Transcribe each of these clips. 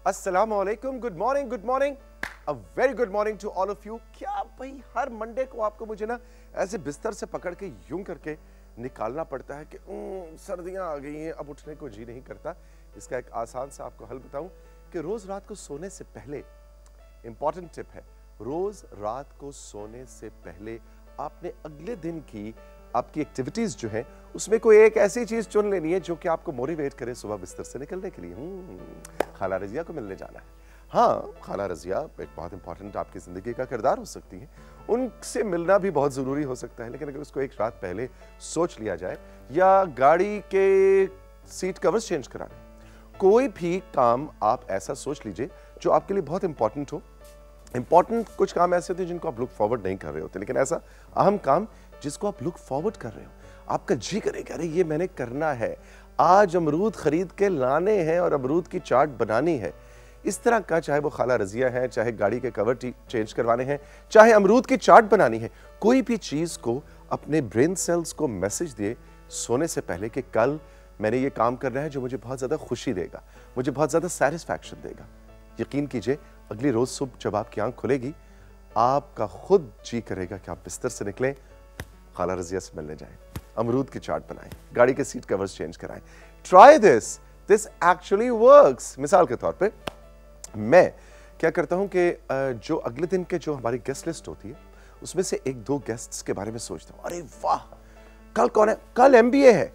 अस्सलामुअलैकुम, good morning, a very good morning to all of you. क्या भाई हर Monday को आपको मुझे ना ऐसे बिस्तर से पकड़ के यूं करके निकालना पड़ता है कि सर्दियां आ गई हैं, अब उठने को जी नहीं करता। इसका एक आसान सा आपको हल बताऊं कि रोज रात को सोने से पहले, इंपॉर्टेंट टिप है, रोज रात को सोने से पहले आपने अगले दिन की आपकी एक्टिविटीज जो है उसमें कोई एक ऐसी चीज चुन लेनी है जो कि आपको मोटिवेट करे सुबह बिस्तर से निकलने के लिए। खाला रजिया को मिलने जाना है। हाँ, खाला रजिया एक बहुत इंपॉर्टेंट आपकी जिंदगी का किरदार हो सकती है, उनसे मिलना भी बहुत जरूरी हो सकता है, लेकिन अगर उसको एक रात पहले सोच लिया जाए, या गाड़ी के सीट कवर्स चेंज कराने, कोई भी काम आप ऐसा सोच लीजिए जो आपके लिए बहुत इंपॉर्टेंट हो। इंपॉर्टेंट कुछ काम ऐसे होते हैं जिनको आप लुक फॉरवर्ड नहीं कर रहे होते, लेकिन ऐसा अहम काम जिसको आप लुक फॉरवर्ड कर रहे हो, आपका जी करेगा अरे ये मैंने करना है, आज अमरूद खरीद के लाने हैं और अमरूद की चाट बनानी है। इस तरह का, चाहे वो खाला रजिया है, चाहे गाड़ी के कवर चेंज करवाने हैं, चाहे अमरूद की चाट बनानी है, कोई भी चीज को अपने ब्रेन सेल्स को मैसेज दिए सोने से पहले कि कल मैंने ये काम करना है जो मुझे बहुत ज्यादा खुशी देगा, मुझे बहुत ज्यादा सेटिस्फैक्शन देगा। यकीन कीजिए अगली रोज सुबह जब आपकी आंख खुलेगी, आपका खुद जी करेगा कि आप बिस्तर से निकलें, खाला रजिया से मिलने जाएं, अमरूद की चाट बनाएं, गाड़ी के सीट कवर्स चेंज कराएं। Try this actually works. मिसाल के तौर पे मैं क्या करता हूं कि जो अगले दिन के जो हमारी गेस्ट लिस्ट होती है उसमें से एक दो गेस्ट्स के बारे में सोचता हूं, अरे वाह कल कौन है, कल एमबीए है,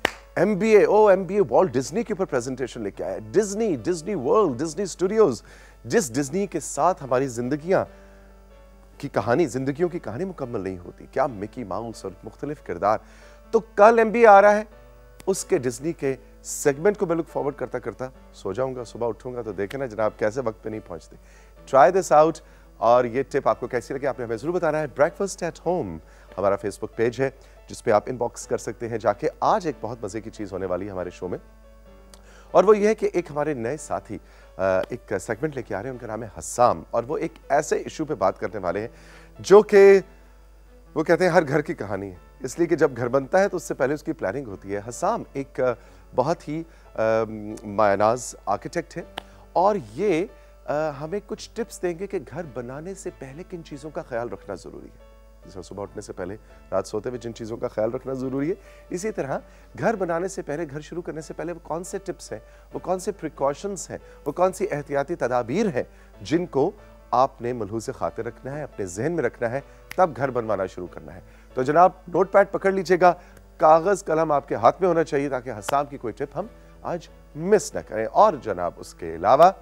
एमबीए वॉल्ट डिज्नी के ऊपर प्रेजेंटेशन लेके आया, डिज्नी वर्ल्ड, डिज्नी स्टूडियोज, जिस डिज्नी के साथ हमारी जिंदगियों की कहानी मुकम्मल नहीं होती, क्या मिकी माउस और मुख्तलिफ किरदार। तो कल एमबीए आ रहा है, उसके डिज्नी के सेगमेंट को मैं लुक फॉरवर्ड करता करता सो जाऊंगा, सुबह उठूंगा तो देखे ना जनाब कैसे वक्त पे नहीं पहुंचते। ट्राई दिस आउट, और ये टिप आपको कैसी लगी आपने हमें जरूर बताना है। ब्रेकफास्ट एट होम हमारा फेसबुक पेज है जिसपे आप इनबॉक्स कर सकते हैं जाके। आज एक बहुत मजे की चीज होने वाली है हमारे शो में, और वो ये है कि एक हमारे नए साथी एक सेगमेंट लेके आ रहे हैं, उनका नाम है हसाम, और वो एक ऐसे इशू पे बात करने वाले हैं जो कि वो कहते हैं हर घर की कहानी है, इसलिए कि जब घर बनता है तो उससे पहले उसकी प्लानिंग होती है। हसाम एक बहुत ही मायनाज आर्किटेक्ट है, और ये हमें कुछ टिप्स देंगे कि घर बनाने से पहले किन चीज़ों का ख्याल रखना ज़रूरी है। जैसे सुबह उठने से पहले, रात सोते हुए जिन चीज़ों का ख्याल रखना ज़रूरी है, इसी तरह घर बनाने से पहले, घर शुरू करने से पहले वो कौन से टिप्स हैं, वो कौन से प्रिकॉशंस हैं, वो कौन सी एहतियाती तदाबीर हैं जिनको आपने मलहूज़ खातिर रखना है, अपने जहन में रखना है, तब घर बनवाना शुरू करना है। तो जनाब नोट पैड पकड़ लीजिएगा, कागज कलम आपके हाथ में होना चाहिए ताकि हसाम की कोई टिप हम आज मिस ना करें। और जनाब उसके अलावा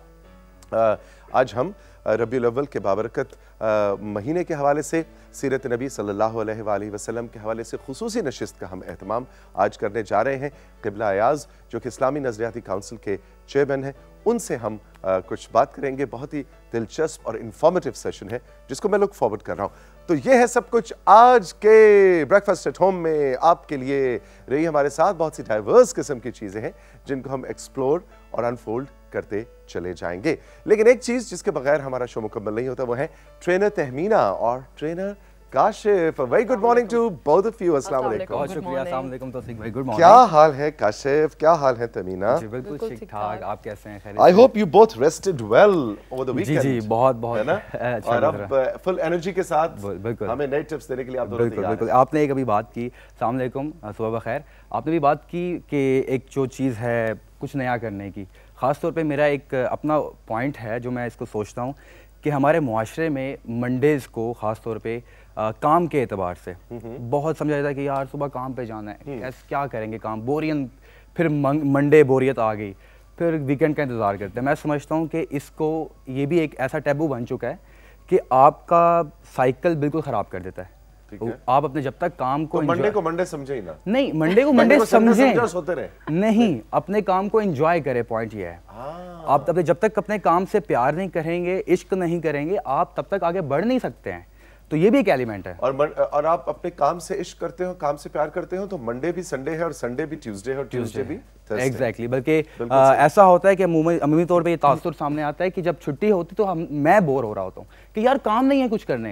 आज हम रबीउल अव्वल के बाबरकत महीने के हवाले से, सीरत नबी सल्लल्लाहु अलैहि वसल्लम के हवाले से खुसूसी नशिस्त का हम एहतमाम आज करने जा रहे हैं। क़िबला अयाज़ जो कि इस्लामी नज़रियाती काउंसिल के चेयरमैन हैं, उनसे हम कुछ बात करेंगे। बहुत ही दिलचस्प और इंफॉर्मेटिव सेशन है जिसको मैं लुक फॉरवर्ड कर रहा हूँ। तो ये है सब कुछ आज के ब्रेकफास्ट एट होम में आपके लिए। रही हमारे साथ बहुत सी डाइवर्स किस्म की चीज़ें हैं जिनको हम एक्सप्लोर और अनफोल्ड करते चले जाएंगे, लेकिन एक चीज जिसके बगैर हमारा शो मुकम्मल नहीं होता वो है ट्रेनर तहमीना और trainer Kashif. Very good morning to both of you. अस्सलाम वालेकुम। बहुत शुक्रिया। अस्सलाम वालेकुम तौसीक भाई। Good morning. क्या हाल है काशिफ, क्या हाल है तमीना? जी बिल्कुल ठीक ठाक, आप कैसे हैं? खैरियत? I hope you both rested well over the weekend. जी बहुत है ना? अच्छा, और अब फुल एनर्जी के साथ बिल्कुल हमें नए टिप्स देने के लिए आप दोनों तैयार हैं। बिल्कुल। आपने एक अभी बात की, अस्सलाम वालेकुम, सुबह बखैर। आपने भी बात की कि एक जो चीज़ है कुछ नया करने की, ख़ास तौर पे मेरा एक अपना पॉइंट है जो मैं इसको सोचता हूँ कि हमारे मुआशरे में मंडेज़ को ख़ास तौर पे काम के एतबार से बहुत समझा जाता है कि यार सुबह काम पे जाना है, कैसे क्या करेंगे काम, बोरियत, फिर मंडे बोरियत आ गई, फिर वीकेंड का इंतज़ार करते हैं। मैं समझता हूँ कि इसको, ये भी एक ऐसा टैबू बन चुका है कि आपका साइकिल बिल्कुल ख़राब कर देता है। आप अपने जब तक काम को, मंडे को मंडे समझे ही ना, नहीं मंडे को मंडे समझें नहीं, अच्छा। अपने काम को एंजॉय करें। पॉइंट ये है, आप तब जब तक अपने काम से प्यार नहीं करेंगे, इश्क नहीं करेंगे, आप तब तक आगे बढ़ नहीं सकते हैं। तो ये भी एक एलिमेंट है। और आप अपने काम से इश्क करते हो, काम से प्यार करते हो, तो मंडे भी संडे है और संडे भी ट्यूसडे है और ट्यूसडे भी एग्जैक्टली। बल्कि ऐसा होता है कि अमूमी तौर पे ये तासुर सामने आता है कि जब छुट्टी होती तो मैं बोर हो रहा होता हूँ कि यार काम नहीं है कुछ करने को,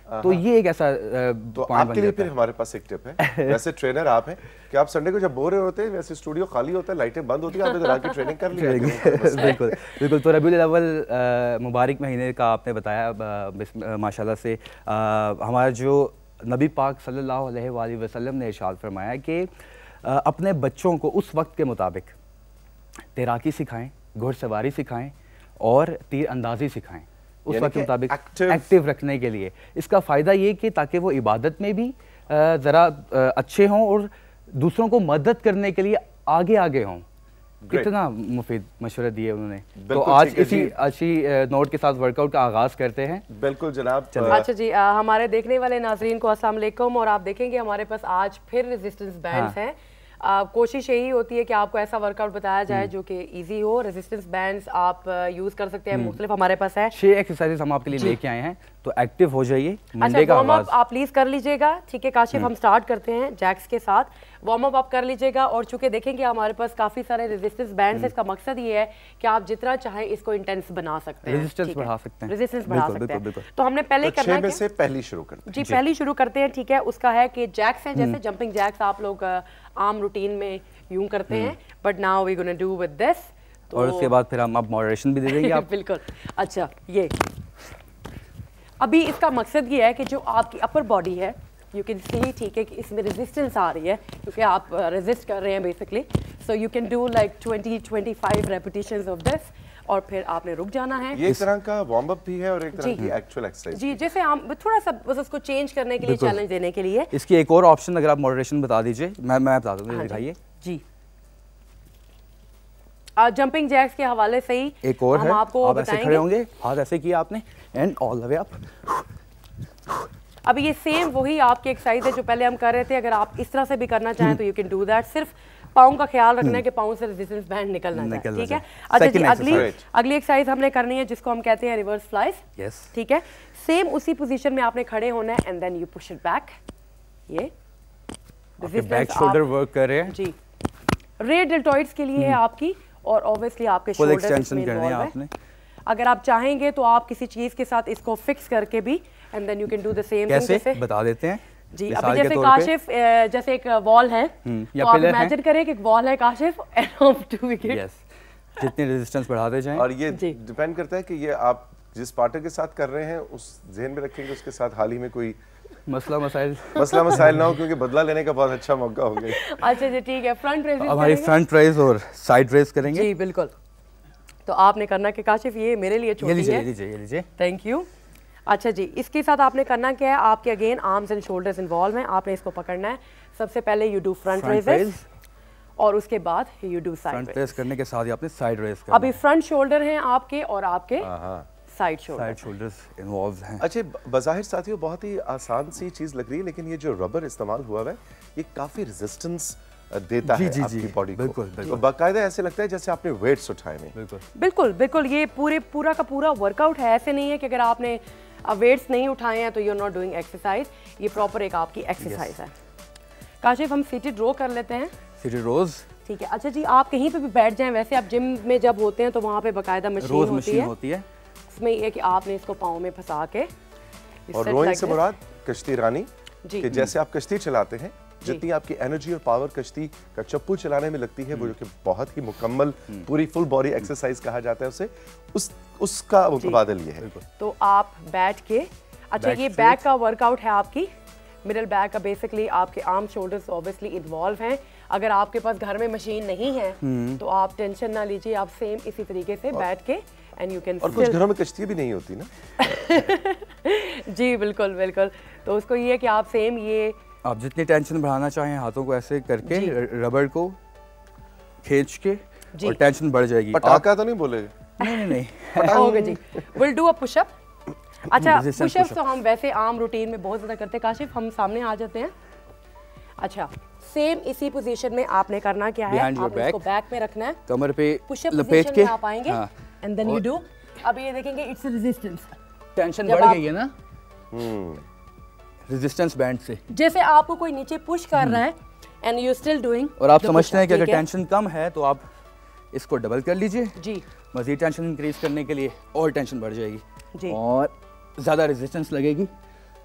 तो ये एक ऐसा तो आपके लिए फिर हमारे पास एक टिप है। वैसे ट्रेनर आप हैं कि आप संडे को जब बोर होते हैं, वैसे स्टूडियो खाली होता है, लाइटें बंद होती है, आपने तो रात की ट्रेनिंग कर ली है। बिल्कुल बिल्कुल। तो रबीउल अव्वल मुबारक महीने का आपने बताया माशाल्लाह से, हमारा जो नबी पाक सल्लल्लाहु अलैहि वसल्लम ने इरशाद फरमाया कि अपने बच्चों को उस वक्त के मुताबिक तैराकी सिखाएं, घुड़सवारी सिखाएं और तीर अंदाजी सिखाएं, उस वक्त के मुताबिक एक्टिव रखने के लिए। इसका फ़ायदा ये कि ताकि वो इबादत में भी ज़रा अच्छे हों और दूसरों को मदद करने के लिए आगे आगे हों। कितना मुफीद मशवरे दिए उन्होंने। तो आज इसी अच्छी नोट के साथ वर्कआउट का आगाज़ करते हैं। बिल्कुल जनाब। अच्छा जी, हमारे देखने वाले नाजरीन को अस्सलाम वालेकुम। और आप देखेंगे हमारे पास आज फिर रेजिस्टेंस बैंड्स हैं। कोशिश यही होती है कि आपको ऐसा वर्कआउट बताया जाए जो कि इजी हो। रेजिस्टेंस बैंड्स आप यूज कर सकते हैं, मुख्तलिफ हमारे पास है। 6 एक्सरसाइजेस हम आपके लिए लेके आए हैं, तो एक्टिव हो जाइए। अच्छा, वार्म अप आप प्लीज कर लीजिएगा। ठीक है काशिफ, हम स्टार्ट करते हैं जैक्स के साथ। वार्म अप आप कर लीजिएगा। और चूंकि देखेंगे हमारे पास काफी सारे रेजिस्टेंस बैंड्स हैं, इसका मकसद ये है कि आप जितना चाहें इसको इंटेंस बना सकते हैं, रेजिस्टेंस बढ़ा सकते हैं, रेजिस्टेंस बढ़ा सकते हैं। तो हमने पहले करना है से पहली शुरू करते हैं जी, पहली शुरू करते हैं। ठीक है, उसका है कि जैक्स हैं, जैसे जंपिंग जैक्स आप लोग आम रूटीन में यूं करते हैं, but now we gonna do with this. और उसके बाद फिर हम अब मॉडरेशन भी दे देंगे आप। बिल्कुल। अच्छा, ये अभी इसका मकसद ये है कि जो आपकी अपर बॉडी है, यू कैन सी, ठीक है, कि इसमें रेजिस्टेंस आ रही है क्योंकि आप रेजिस्ट कर रहे हैं basically. So you can do like 20-25 repetitions of this और फिर आपने रुक जाना है। ये एक तरह का वार्म अप भी है और एक तरह की एक्चुअल एक्सरसाइज जी, जैसे हम थोड़ा सा बस उसको चेंज करने के लिए, चैलेंज देने के लिए। इसकी एक और ऑप्शन अगर आप मॉडरेशन बता दीजिए। मैं बता दूं, दिखाइए जी। जंपिंग जैक्स के हवाले से ही एक और हम है। आपको आप ऐसे खड़े होंगे, हाथ ऐसे किया आपने and all the way up. अभी ये सेम वही आपकी एक्सरसाइज है जो पहले हम कर रहे थे। अगर आप इस तरह से भी करना चाहें तो यू कैन डू दैट। सिर्फ पाँव का ख्याल रखना है कि पाँव से रेजिस्टेंस बैंड निकलना है। ठीक है। अच्छा जी, अगली एक्सरसाइज हमने करनी है जिसको हम कहते हैं रिवर्स फ्लाइज। यस, ठीक है। सेम उसी पोजीशन में आपने खड़े होना है and then you push it back. ये बैक शोल्डर वर्क कर रहे हैं जी। रेयर डेल्टॉइड्स के लिए है आपकी, और ऑब्वियसली आपके फुल शोल्डर एक्सटेंशन करने हैं आपने। अगर आप चाहेंगे तो आप किसी चीज के साथ इसको फिक्स करके भी and then you can do the same thing. कैसे बता देते हैं जी। अभी जैसे काशिफ, जैसे एक वॉल है, तो आप इमेजिन करें कि एक वॉल है काशिफ एंड हम डू इट। यस, जितने रेजिस्टेंस बढ़ाते जाएं। और ये डिपेंड करता है कि ये आप जिस पार्टनर के साथ कर रहे हैं उस ज़हन में रखेंगे उसके साथ हाल ही में कोई मसला मसाइल ना हो, क्योंकि बदला लेने का बहुत अच्छा मौका हो गया। अच्छा जी, ठीक है। फ्रंट रेज हमारी फ्रंट रेज और साइड रेज करेंगे जी, बिल्कुल। तो आपने करना कि काशिफ ये मेरे लिए छोटी है। ये लीजिए। Thank you. अच्छा जी, इसके साथ आपने करना क्या है, आपके again arms and shoulders involve हैं। आपने इसको पकड़ना है। सबसे पहले यू डू फ्रंट रेज और उसके बाद यू डू साइड रेज। करने के साथ ही आपने साइड रेज करना। अभी फ्रंट शोल्डर हैं आपके और आपके साइड शोल्डर्स इन्वॉल्व हैं। अच्छा, बज़ाहिर साथियों बहुत ही आसान सी चीज लग रही है, लेकिन ये जो रबर इस्तेमाल हुआ है ये काफी रेजिस्टेंस देता है आपकी बॉडी को। बिल्कुल। तो बाकायदा ऐसे लगता है जैसे आपने वेट्स उठाए हैं। बिल्कुल। ये पूरा का पूरा वर्कआउट है। ऐसे नहीं है कि अगर आपने वेट्स नहीं उठाए हैं तो you are not doing exercise. ये प्रॉपर एक आपकी एक्सरसाइज है। काशिफ, हम सीटेड रो कर लेते हैं। सीटेड रोज, ठीक है। अच्छा जी, आप कहीं पे भी बैठ जाएं। वैसे आप जिम में जब होते हैं तो वहाँ पे बाकायदा मशीन होती है। इसमें ये कि आपने इसको पाँव में फंसा के, और रोइंग से मुराद कश्ती रानी कि जैसे आप कश्ती चलाते हैं, जितनी आपकी एनर्जी और पावर कश्ती का चप्पू चलाने में लगती है, वो जो कि बहुत ही मुकम्मल पूरी फुल बॉडी एक्सरसाइज कहा जाता है उसे, उसका मुतबादिल ये है। तो आप बैठ के, अच्छा ये बैक का वर्कआउट है आपकी, मिडल बैक का। बेसिकली आपके आर्म शोल्डर्स ऑब्वियसली इन्वॉल्व हैं। अगर आपके पास घर में मशीन नहीं है तो आप टेंशन ना लीजिए, आप सेम इसी तरीके से बैठ के एंड यू कैन। और कुछ घरों में कश्ती भी नहीं होती ना। जी बिल्कुल। तो उसको ये है कि आप सेम ये, आप जितनी टेंशन बढ़ाना चाहें हाथों को ऐसे करके रबर को खींच के और टेंशन बढ़ जाएगी। पटाखा तो नहीं बोलेगा? नहीं। ओके जी, विल डू अ पुशअप। अच्छा, पुशअप्स तो हम वैसे आम रूटीन में बहुत ज्यादा करते हैं। काशिफ, हम सामने आ जाते हैं। अच्छा, सेम इसी पोजीशन में आपने करना क्या है, आपने इसको बैक में रखना है, कमर पे लपेट के आप आएंगे एंड देन यू डू। अब ये देखेंगे इट्स रेजिस्टेंस, टेंशन बढ़ गई है ना रेजिस्टेंस बैंड से। जैसे आपको कोई नीचे पुश कर रहा है एंड यू स्टिल डूइंग, और आप समझते हैं कि अगर टेंशन कम है तो आप इसको डबल कर लीजिए जी, मजीद टेंशन इंक्रीज करने के लिए, और टेंशन बढ़ जाएगी जी, और ज़्यादा रेजिस्टेंस लगेगी।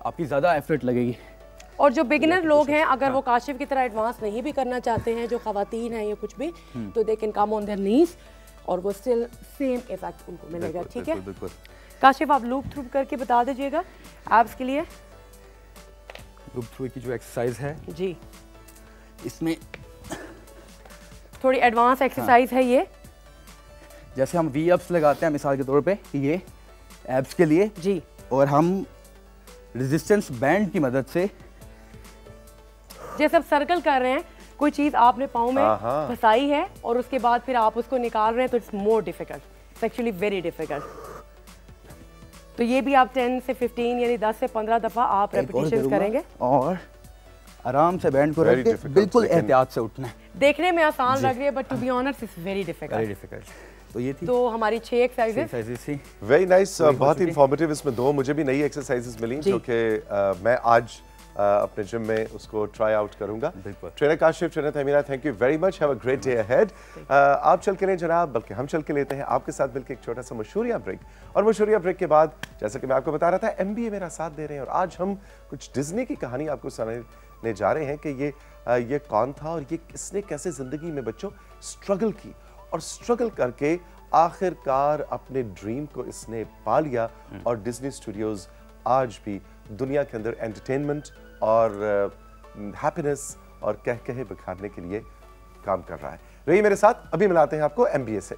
आपकी ज़्यादा एफर्ट लगेगी। और जो बिगिनर लोग हैं, अगर वो काशिफ की तरह एडवांस नहीं भी करना चाहते हैं, जो खवातीन हैं या कुछ भी, तो they can come on their knees और वो स्टिल सेम इफेक्ट उनको मिलेगा। ठीक है, बिल्कुल। काशिफ आप लूप थ्रू करके बता दीजिएगा एब्स के लिए। लूप थ्रू की जो एक्सरसाइज है जी, इसमें थोड़ी एडवांस एक्सरसाइज है ये। जैसे हम वी अप्स लगाते हैं मिसाल के तौर पे ये एब्स के लिए जी, और हम रेजिस्टेंस बैंड की मदद से जैसे आप सर्कल कर रहे हैं, कोई चीज़ आपने पाँव में फंसाई है और उसके बाद फिर आप उसको निकाल रहे हैं, तो it's more difficult, it's actually very difficult. तो ये भी आप 10 से 15 यानी 10 से 15 दफ़ा आप रेपिटेशंस करेंगे और आराम से बैंड को रख के बिल्कुल एहतियात से उठना है। देखने में आसान लग रही है but to be honest it's very difficult. तो ये थी तो हमारी 6 एक्सरसाइजेस थी। वेरी नाइस, बहुत ही इंफॉर्मेटिव। इसमें 2 मुझे भी नई एक्सरसाइजेस मिली जो कि मैं आज अपने जिम में उसको ट्राई आउट करूंगा। Trainer Kashif, trainer Tamina, thank you very much, have a great day ahead. आप चल के लें जनाब, बल्कि हम चल के लेते हैं आपके साथ मिलकर एक छोटा सा मशहूरिया ब्रेक, और मशहूरिया ब्रेक के बाद जैसा कि मैं आपको बता रहा था MBA मेरा साथ दे रहे हैं और आज हम कुछ डिज्नी की कहानी आपको सुनाने जा रहे हैं कि ये कौन था और ये किसने कैसे जिंदगी में बच्चों स्ट्रगल की और स्ट्रगल करके आखिरकार अपने ड्रीम को इसने पा लिया और डिज्नी स्टूडियोज आज भी दुनिया के अंदर एंटरटेनमेंट और हैप्पीनेस और कह बिखारने के लिए काम कर रहा है। रहिए मेरे साथ, अभी मिलाते हैं आपको MBA से।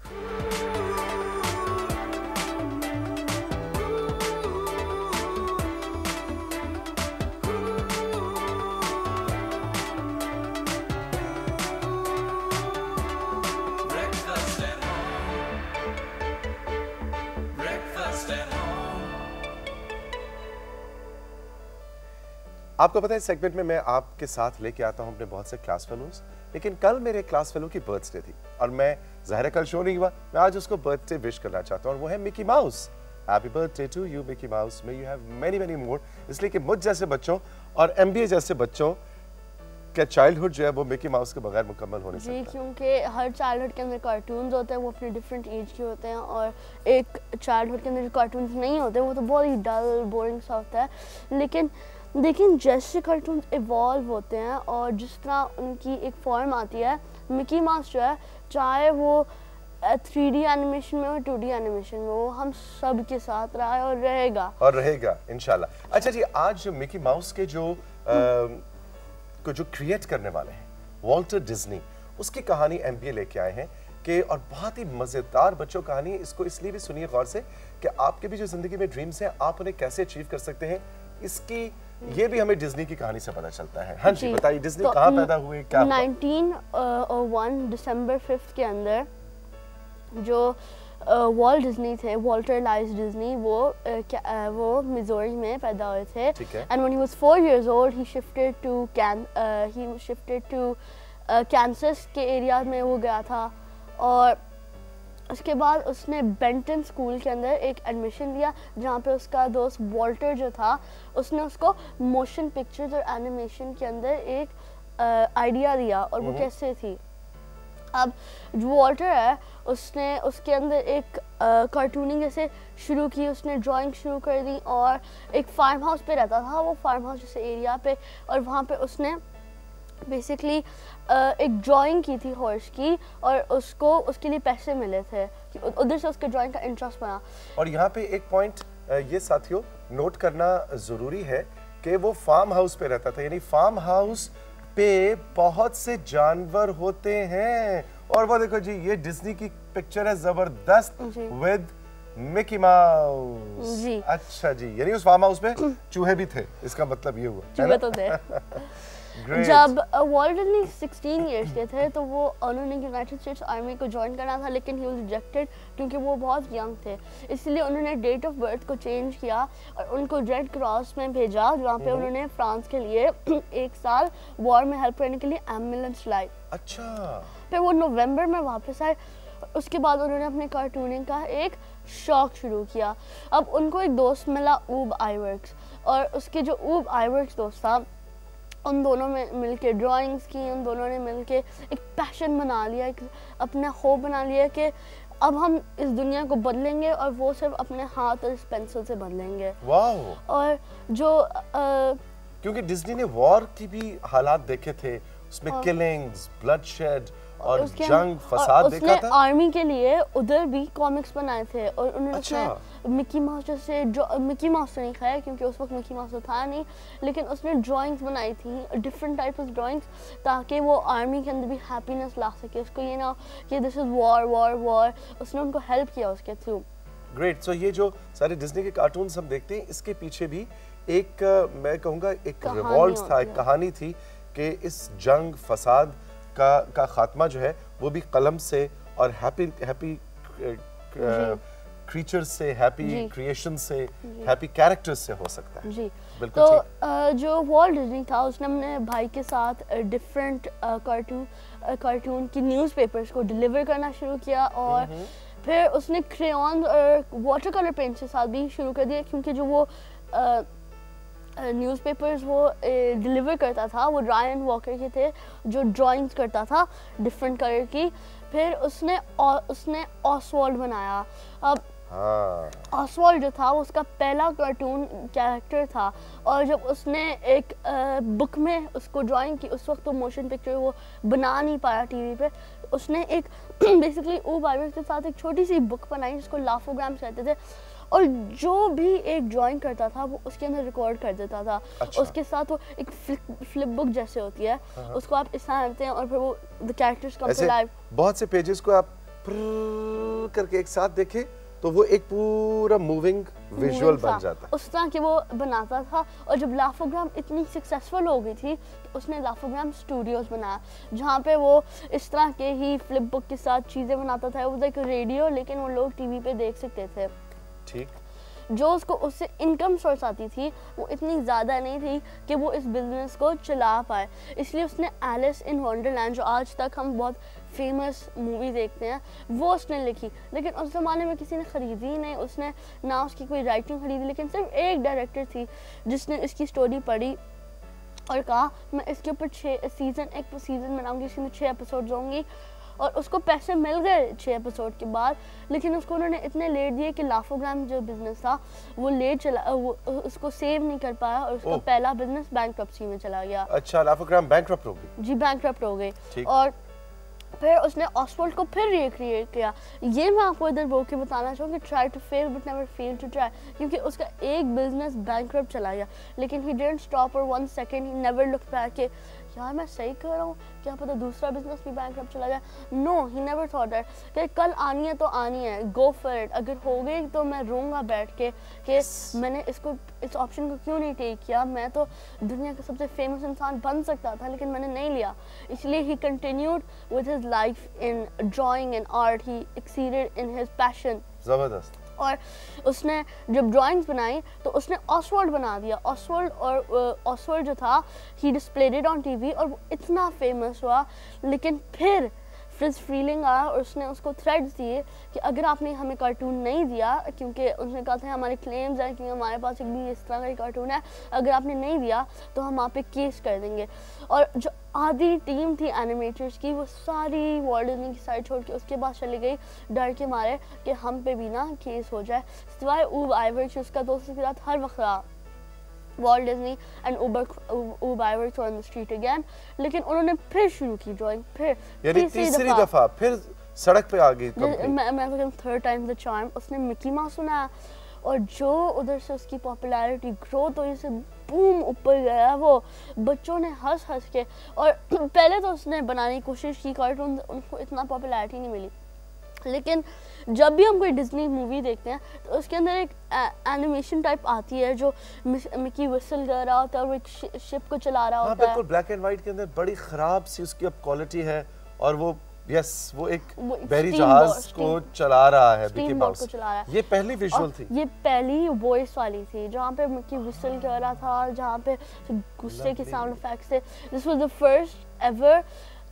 आपको पता है इस सेगमेंट में मैं आपके साथ लेके आता हूं अपने बहुत से क्लास फेलोज, लेकिन कल मेरे क्लास फेलो की बर्थडे थी और मैं ज़ाहिर है कल शो नहीं हुआ, मैं आज उसको बर्थडे विश करना चाहता हूं और वो है Mickey Mouse. Happy birthday to you Mickey Mouse, may you have many many more. इसलिए कि मुझ जैसे बच्चों और MBA जैसे बच्चों का चाइल्डहुड जो है वो मिकी माउस के बगैर मुकम्मल होने से जी, क्योंकि हर चाइल्डहुड के अंदर कार्टून्स होते हैं, वो अपने डिफरेंट एज के होते हैं, और एक चाइल्डहुड के अंदर जो कार्टून्स नहीं होते वो तो बहुत ही डल बोरिंग सा होता है। लेकिन जैसे कार्टून्स इवॉल्व होते हैं और जिस तरह उनकी एक फॉर्म आती है, मिकी माउस जो है, चाहे वो 3D एनिमेशन में और 2D एनिमेशन में, वो हम सब के साथ रहा है और रहेगा इंशाल्लाह। अच्छा जी, आज मिकी माउस के जो क्रिएट करने वाले हैं वॉल्टर डिज्नी, उसकी कहानी MBA लेके आए हैं कि, और बहुत ही मजेदार बच्चों कहानी। इसको इसलिए भी सुनिए गौर से कि आपके भी जो जिंदगी में ड्रीम्स हैं आप उन्हें कैसे अचीव कर सकते हैं, इसकी ये भी हमें डिज्नी की कहानी से पता चलता है। हाँ जी, बताइए डिज्नी कहाँ पैदा हुए, क्या 1901 दिसंबर 5 के अंदर जो वॉल्ट डिज्नी थे, वॉल्टर लाइस डिज्नी, वो मिजोरी में पैदा हुए थे। And when he was 4 years old he shifted to Kansas के एरिया में वो गया था, और उसके बाद उसने बेंटन स्कूल के अंदर एक एडमिशन लिया जहाँ पे उसका दोस्त वॉल्टर जो था, उसने उसको मोशन पिक्चर्स और एनिमेशन के अंदर एक आइडिया दिया, और वो कैसे थी। अब जो वॉल्टर है उसने उसके अंदर एक कार्टूनिंग जैसे शुरू की, उसने ड्राइंग शुरू कर दी और एक फार्म हाउस पे रहता था, वो फार्म हाउस जैसे एरिया पे, और वहाँ पे उसने बेसिकली एक ड्राइंग की थी हॉर्स की, और उसको उसके लिए पैसे मिले थे, उधर से उसके ड्राइंग का इंटरेस्ट बना। और यहाँ पे एक पॉइंट ये साथियों नोट करना जरूरी है कि वो फार्म हाउस पे रहता था, यानी फार्म हाउस पे बहुत से जानवर होते हैं, और वो देखो जी ये डिज्नी की पिक्चर है जबरदस्त विद मिकी माउस जी। अच्छा जी, यानी उस फार्म हाउस पे चूहे भी थे, इसका मतलब ये हुआ चूहे तो थे। जब वॉल्ट डिज्नी 16 इयर्स के थे तो वो उन्होंने यूनाइटेड स्टेट्स आर्मी को ज्वाइन करना था, लेकिन ही वाज रिजेक्टेड क्योंकि वो बहुत यंग थे, इसलिए उन्होंने डेट ऑफ बर्थ को चेंज किया और उनको रेड क्रॉस में भेजा, जहाँ पे उन्होंने फ्रांस के लिए 1 साल वॉर में हेल्प करने के लिए एम्बुलेंस लाई। अच्छा, फिर वो नवंबर में वापस आए, उसके बाद उन्होंने अपने कार्टूनिंग का एक शौक शुरू किया। अब उनको एक दोस्त मिला ऊब आईवर्क्स, और उसके जो ऊब आईवर्क्स दोस्त था, उन दोनों में मिलके ड्राइंग्स की, उन दोनों ने मिलके एक पैशन बना लिया, एक अपना होप बना लिया कि अब हम इस दुनिया को बदलेंगे और वो सिर्फ अपने हाथ और इस पेंसिल से बदलेंगे। वाओ। और जो क्योंकि डिज्नी ने वॉर की भी हालात देखे थे, उसमें किलिंग्स, ब्लडशेड और जंग फसाद देखा था। आर्मी के लिए उधर भी कॉमिक्स बनाए थे और उन्होंने उसमें मिकी माउस जैसे मिकी माउस नहीं खाया क्योंकि उस वक्त मिकी माउस था नहीं, लेकिन उसने ड्राइंग्स बनाई थी, डिफरेंट टाइप ऑफ ड्राइंग्स, ताकि वो आर्मी के अंदर भी हैप्पीनेस ला सके। उसको ये ना कि this is war war war, उसने उनको हेल्प किया उसके थ्रू। ग्रेट। सो ये जो सारे डिज्नी के कार्टून्स हम देखते हैं, इसके पीछे भी एक मैं कहूँगा एक रिवॉल्ट था, एक कहानी थी कि इस जंग फसाद का खात्मा जो है वो भी कलम से और हैप्पी क्रीचर्स से, हैप्पी क्रिएशन से, हैप्पी कैरेक्टर्स से हो सकता है। जी बिल्कुल। तो जो वॉल्ट डिज्नी था उसने अपने भाई के साथ डिफरेंट कार्टून की न्यूज़पेपर्स को डिलीवर करना शुरू किया और फिर उसने क्रेयॉन और वाटर कलर पेंट के साथ भी शुरू कर दिया, क्योंकि जो वो न्यूज़पेपर्स वो डिलीवर करता था वो रायन वॉकर के थे जो ड्राइंग्स करता था डिफरेंट कलर की। फिर उसने ऑसवाल्ड बनाया। अब ऑसवाल्ड जो था वो उसका पहला कार्टून कैरेक्टर था और जब उसने एक बुक में उसको ड्राइंग की, उस वक्त तो मोशन पिक्चर वो बना नहीं पाया टीवी पे, उसने एक बेसिकली ऊब आइवर्स के साथ एक छोटी सी बुक बनाई जिसको लाफोग्राम्स कहते थे और जो भी एक ड्राइंग करता था वो उसके अंदर रिकॉर्ड कर देता था। अच्छा। उसके साथ वो एक फ्लिप बुक जैसे होती है, उसको आप इस तरह करते हैं और फिर वो the characters come to life. बहुत से पेजेस को आप करके एक साथ देखें तो वो एक पूरा मूविंग विजुअल बन जाता है। उस तरह के वो बनाता था और जब लाफोग्राम इतनी सक्सेसफुल हो गई थी तो उसने लाफोग्राम स्टूडियोज बनाया जहाँ पे वो इस तरह के ही फ्लिप बुक के साथ चीज़ें बनाता था। वो एक रेडियो, लेकिन वो लोग टीवी पे देख सकते थे। ठीक। जो उसको उससे इनकम सोर्स आती थी वो इतनी ज़्यादा नहीं थी कि वो इस बिजनेस को चला पाए, इसलिए उसने एलिस इन वंडरलैंड जो आज तक हम बहुत फेमस मूवी देखते हैं वो उसने लिखी, लेकिन उस ज़माने में किसी ने ख़रीदी ही नहीं, उसने ना उसकी कोई राइटिंग खरीदी, लेकिन सिर्फ एक डायरेक्टर थी जिसने इसकी स्टोरी पढ़ी और कहा मैं इसके ऊपर एक सीज़न बनाऊंगी, इसके अंदर 6 एपिसोड्स होंगी। और उसको पैसे मिल गए 6 एपिसोड के बाद, लेकिन उसको उन्होंने इतने लेट दिए कि लाफोग्राम जो बिजनेस था वो लेट चला, वो उसको सेव नहीं कर पाया और उसका पहला बिजनेस बैंकरप्सी में चला गया। अच्छा, लाफोग्राम बैंकरप्ट हो गई? जी, बैंकरप्ट हो गई। और फिर उसने ऑसवाल्ड को फिर रिक्रिएट किया। ये मैं आपको इधर बोल के बताना चाहूँगी, try to fail but never fail to try, क्योंकि उसका एक बिजनेस बैंकरप्ट चला गया, लेकिन he didn't stop for 1 second, he never looked back कि यार मैं सही कर रहा हूँ, क्या पता दूसरा बिजनेस भी बैंकरप्ट चला जाए। No, he never thought that कि कल आनी है तो आनी है, गो फॉर इट। अगर हो गई तो मैं रोऊंगा बैठ के कि मैंने इस ऑप्शन को क्यों नहीं टेक किया, मैं तो दुनिया का सबसे फेमस इंसान बन सकता था लेकिन मैंने नहीं लिया। इसलिए he continued with his life in drawing and art, he exceeded in his passion. जबरदस्त। और उसने जब ड्राइंग्स बनाई तो उसने ऑसवाल्ड बना दिया। ऑसवाल्ड जो था he displayed it on TV और वो इतना फेमस हुआ, लेकिन फिर फ्रिज फ्रीलिंग आया और उसने उसको थ्रेड्स दिए कि अगर आपने हमें कार्टून नहीं दिया, क्योंकि उसने कहा था हमारे क्लेम्स हैं कि हमारे पास एक भी इस तरह का कार्टून है, अगर आपने नहीं दिया तो हम आप पे केस कर देंगे। और जो आधी टीम थी एनिमेटर्स की वो सारी वॉल्ट डिज्नी की साइड छोड़ के उसके पास चली गई, डर के मारे कि हम पे भी ना केस हो जाए। सिवाय ऊब आइवर्स उसका दोस्त के साथ हर वक्त रहा, vault Disney and Ub Iwerks on the street again, लेकिन उन्होंने फिर शुरू की ड्राइंग, फिर तीसरी दफा फिर सड़क पे आ गई। मैं थर्ड टाइम द चार्म। उसने मिकी माउस बनाया और जो उधर से उसकी पॉपुलैरिटी ग्रोथ हुई से बूम ऊपर गया, वो बच्चों ने हंस हंस के, और पहले तो उसने बनाने की कोशिश की कार्टून, उनको इतना पॉपुलैरिटी नहीं मिली, लेकिन जब भी हम कोई डिज्नी मूवी देखते हैं तो उसके अंदर एक एनिमेशन टाइप आती है जो मिकी विसल कर रहा होता है और वो एक शिप को चला रहा होता है। बिल्कुल ब्लैक एंड व्हाइट के अंदर बड़ी खराब सी उसकी अब क्वालिटी है और वो वो एक बहरी जहाज को चला रहा है, मिकी माउस। ये पहली विजुअल थी, ये पहली वॉइस वाली थी जहाँ पे मिकी विसल कर रहा था, जहाँ पे गुस्से के साउंड इफेक्ट्स थे। This was the first ever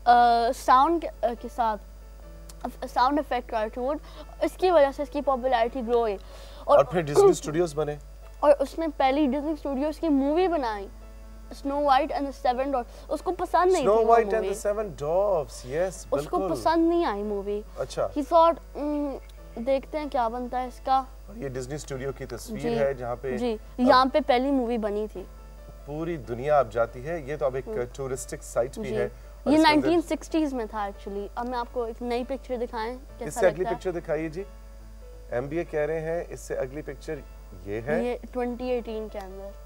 sound के साथ साउंड इफेक्ट कार्टून, इसकी वजह से इसकी पॉपुलैरिटी ग्रो हुई और फिर डिज्नी स्टूडियोज बने और उसने पहली डिज्नी स्टूडियोज की मूवी बनाई snow white and the seven dwarfs, उसको पसंद नहीं थी स्नो वो white and the movie, seven dwarfs, yes बिल्कुल उसको पसंद नहीं आई मूवी। अच्छा, ही थॉट देखते हैं क्या बनता है इसका। और ये डिज्नी स्टूडियो की तस्वीर जी, है जहाँ पे जी यहाँ पे पहली मूवी बनी थी। पूरी दुनिया अब जाती है, ये तो अब एक टूरिस्टिक साइट भी जी, है। ये 1960s में था एक्चुअली। अब मैं आपको एक नई पिक्चर दिखाएं कैसा इससे अगली लगता है। पिक्चर दिखाइए जी। एमबीए कह रहे हैं इससे अगली पिक्चर ये है, ये 2018 के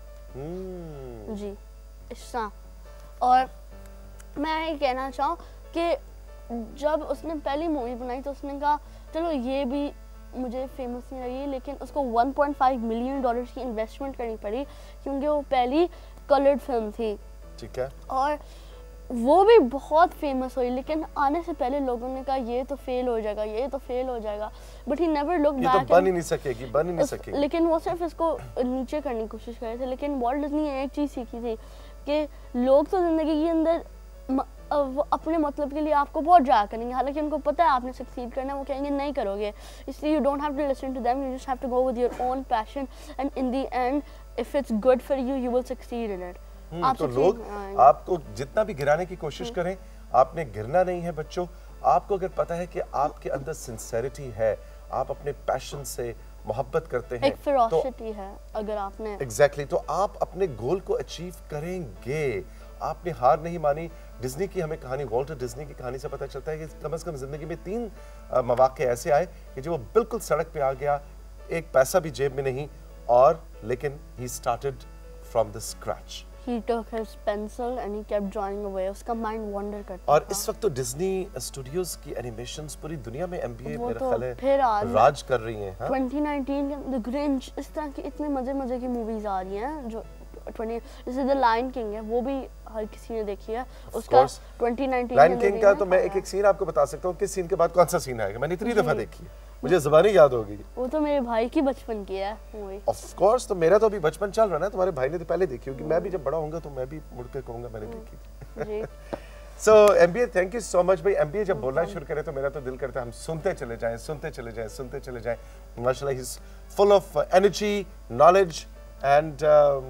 अंदर जी इस्सा। और मैं ये कहना चाहूँ कि जब उसने पहली मूवी बनाई तो उसने कहा चलो ये भी मुझे फेमस नहीं लगी, लेकिन उसको 1.5 मिलियन डॉलर्स की इन्वेस्टमेंट करनी पड़ी क्योंकि वो पहली कलर्ड फिल्म थी। ठीक है, और वो भी बहुत फेमस हुई, लेकिन आने से पहले लोगों ने कहा ये तो फेल हो जाएगा, ये तो फेल हो जाएगा, but he never look back. ये तो बन ही नहीं सकेगी, बन ही नहीं सकेगी। लेकिन वो सिर्फ इसको नीचे करने की कोशिश कर रहे थे। लेकिन वॉल्ट डिज्नी ने एक चीज़ सीखी थी कि लोग तो जिंदगी के अंदर वो अपने मतलब के लिए आपको बहुत ड्रा करेंगे, हालांकि उनको पता है आपने सक्सीड करना है, वो कहेंगे नहीं करोगे। इसलिए you don't have to listen to them, you just have to go with your own passion and in the end if it's good for you you will succeed in it. तो लोग आपको जितना भी गिराने की कोशिश करें, आपने गिरना नहीं है बच्चों। आपको अगर पता है कि आपके अंदर सिंसेरिटी है, आप अपने पैशन से मोहब्बत करते हैं, एक फेरोसिटी है अगर आपने एग्जैक्टली तो आप अपने गोल को अचीव करेंगे। आपने हार नहीं मानी। डिज्नी की हमें कहानी, वॉल्टर डिज्नी की कहानी से पता चलता है कि कम से कम जिंदगी में 3 मौके ऐसे आए कि जो वो बिल्कुल सड़क पे आ गया, एक पैसा भी जेब में नहीं, और लेकिन he started from the scratch. He took his pencil and he kept drawing away. उसका माइंड वॉन्डर करता और था। इस वक्त तो डिज्नी स्टूडियोज की एनिमेशंस पूरी दुनिया में एमबीए वो मेरा तो ख्याल है फिर राज कर रही हैं। हाँ? 2019 के द ग्रिंच, इस तरह की इतने मजे की मूवीज आ रही हैं जो 20 जैसे द लायन किंग है, वो भी हर किसी ने देखी है। उसका 2019 लायन किंग का तो मैं एक सीन आपको बता सकता हूँ, किस सीन के बाद कौन सा सीन आएगा। मैंने इतनी दफा देखी है, मुझे ज़बानी याद होगी। वो तो मेरे भाई की बचपन की है मूवी। ऑफ कोर्स, तो मेरा तो अभी बचपन चल रहा है ना, तुम्हारे भाई ने तो पहले देखी होगी। मैं भी जब बड़ा होऊंगा तो मैं भी मुड़ के कहूंगा मैंने देखी थी। So MBA, thank you so much भाई। एमबीए जब बोलना शुरू करे तो मेरा तो दिल करता है हम सुनते चले जाएं, सुनते चले जाएं, सुनते चले जाएं। माशाल्लाह, he is full of energy, knowledge and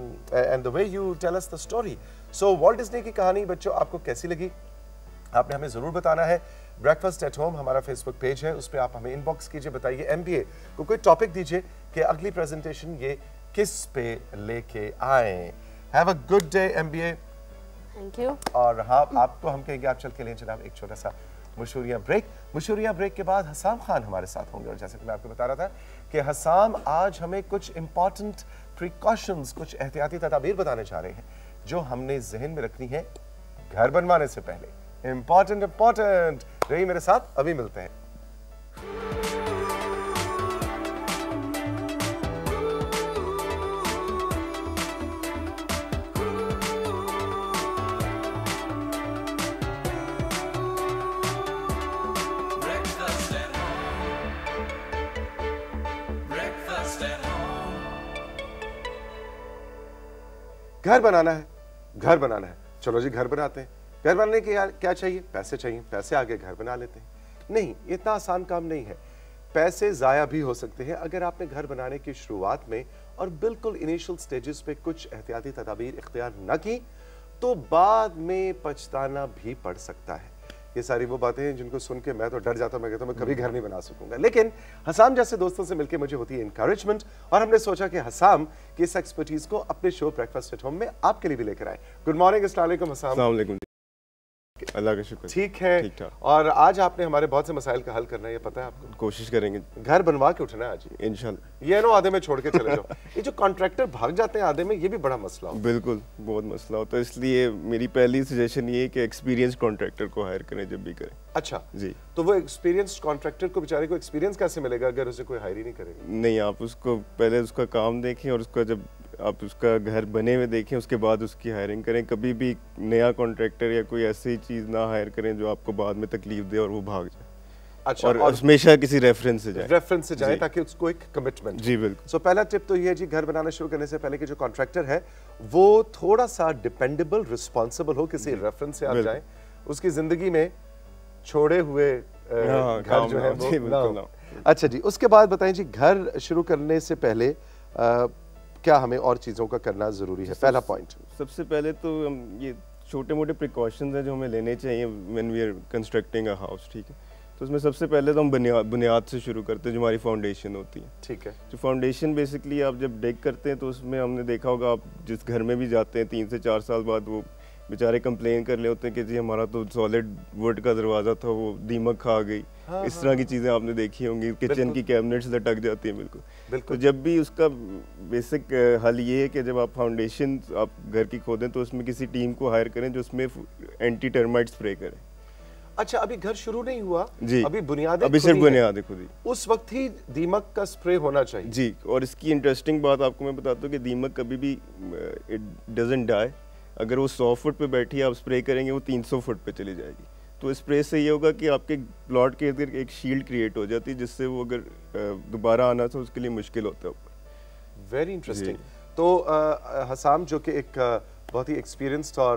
the way you tell us the story. So Walt Disney की कहानी बच्चों आपको कैसी लगी, आपने हमें ज़रूर बताना है। ब्रेकफास्ट एट होम हमारा फेसबुक पेज है, उस पर आप हमें इनबॉक्स कीजिए, बताइए एमबीए को कोई टॉपिक दीजिए कि अगली प्रेजेंटेशन ये किस पे लेके आए। Have a good day MBA. Thank you. और हाँ, आपको हम कहेंगे आप चल के लें जनाब एक छोटा सा मशहूरिया ब्रेक। मशहूरिया ब्रेक के बाद हसाम खान हमारे साथ होंगे, और जैसे कि मैं आपको बता रहा था कि हसाम आज हमें कुछ इंपॉर्टेंट प्रिकॉशंस, कुछ एहतियाती तदाबीर बताने जा रहे हैं जो हमने जहन में रखनी है घर बनवाने से पहले। इंपॉर्टेंट रही मेरे साथ, अभी मिलते हैं। घर बनाना है, घर बनाना है, चलो जी घर बनाते हैं। घर बनाने के क्या चाहिए? पैसे चाहिए, पैसे आगे घर बना लेते हैं। नहीं, इतना आसान काम नहीं है। पैसे ज़ाया भी हो सकते हैं अगर आपने घर बनाने की शुरुआत में और बिल्कुल इनिशियल स्टेजेस पे कुछ एहतियाती तदाबीर इख्तियार न की तो बाद में पछताना भी पड़ सकता है। ये सारी वो बातें हैं जिनको सुन के मैं तो डर जाता हूँ, मैं कहता हूँ मैं कभी घर नहीं बना सकूंगा। लेकिन हसाम जैसे दोस्तों से मिलकर मुझे होती है इंकरेजमेंट, और हमने सोचा कि हसाम की इस एक्सपर्टीज को अपने शो ब्रेकफास्ट एट होम में आपके लिए भी लेकर आए। गुड मॉर्निंग, अस्सलाम वालेकुम हसाम। अस्सलाम वालेकुम। अल्लाह का शुक्र। ठीक है, ठीक ठाक। और आज आपने हमारे बहुत से मसाइल का हल करना है, ये पता है आपको। कोशिश करेंगे घर बनवा के उठना है आज इंशाल्लाह। ये नो आधे में छोड़ के चले जाओ। ये जो कॉन्ट्रैक्टर भाग जाते हैं आधे में, ये भी बड़ा मसला हो। बिल्कुल, बहुत मसला होता है। इसलिए मेरी पहली सजेशन ये है कि एक्सपीरियंस कॉन्ट्रैक्टर को हायर करें जब भी करें। अच्छा जी, तो वो एक्सपीरियंस्ड कॉन्ट्रैक्टर को बेचारे को एक्सपीरियंस कैसे मिलेगा अगर उसे कोई हायर ही नहीं करेगा? नहीं, आप उसको पहले उसका काम देखें और उसका जब आप उसका घर बने हुए देखें उसके बाद उसकी हायरिंग करें। कभी भी नया कॉन्ट्रैक्टर या कोई ऐसी चीज़ ना हायर करें जो आपको बाद में तकलीफ दे और वो भाग जाए। अच्छा, और हमेशा किसी रेफरेंस से जाए, रेफरेंस से जाए ताकि उसको एक कमिटमेंट। जी बिल्कुल। सो पहला टिप तो ये है जी, घर बनाना शुरू करने से पहले कि जो कॉन्ट्रैक्टर है वो थोड़ा सा डिपेंडेबल, रिस्पॉन्सिबल हो, किसी रेफरेंस से आप जाएं, उसकी जिंदगी में छोड़े हुए घर जो है वो ना हो। अच्छा जी, उसके बाद बताएं जी, घर शुरू करने से पहले क्या हमें और चीज़ों का करना ज़रूरी है? पहला पॉइंट। सबसे पहले तो हम ये छोटे मोटे प्रिकॉशंस हैं जो हमें लेने चाहिए when we are constructing a house, ठीक है। तो उसमें सबसे पहले तो हम बुनियाद से शुरू करते हैं, जो हमारी फाउंडेशन होती है, ठीक है। जो फाउंडेशन बेसिकली आप जब डिग करते हैं तो उसमें हमने देखा होगा, आप जिस घर में भी जाते हैं 3 से 4 साल बाद वो बेचारे कंप्लेन कर रहे होते हैं कि जी हमारा तो सॉलिड वुड का दरवाज़ा था, वो दीमक खा गई। इस तरह की चीज़ें आपने देखी होंगी, किचन की कैबिनेट्स लटक जाती हैं। बिल्कुल। तो जब भी उसका बेसिक हल ये है कि जब आप फाउंडेशन आप घर की खोदें तो उसमें किसी टीम को हायर करें जो उसमें एंटी टर्माइट स्प्रे करें। अच्छा, अभी घर शुरू नहीं हुआ जी, अभी बुनियादें अभी सिर्फ बुनियादें खुदी, उस वक्त ही दीमक का स्प्रे होना चाहिए जी। और इसकी इंटरेस्टिंग बात आपको मैं बताता हूँ कि दीमक कभी भी इट डजंट डाई। अगर वो 100 फुट पे बैठी है, आप स्प्रे करेंगे वो 300 फुट पे चली जाएगी। तो स्प्रे से ये होगा कि आपके प्लॉट के इधर एक शील्ड क्रिएट हो जाती है, जिससे वो अगर दोबारा आना तो उसके लिए मुश्किल होता है ऊपर। Very interesting. तो हसाम जो कि एक बहुत ही एक्सपीरियंस्ड और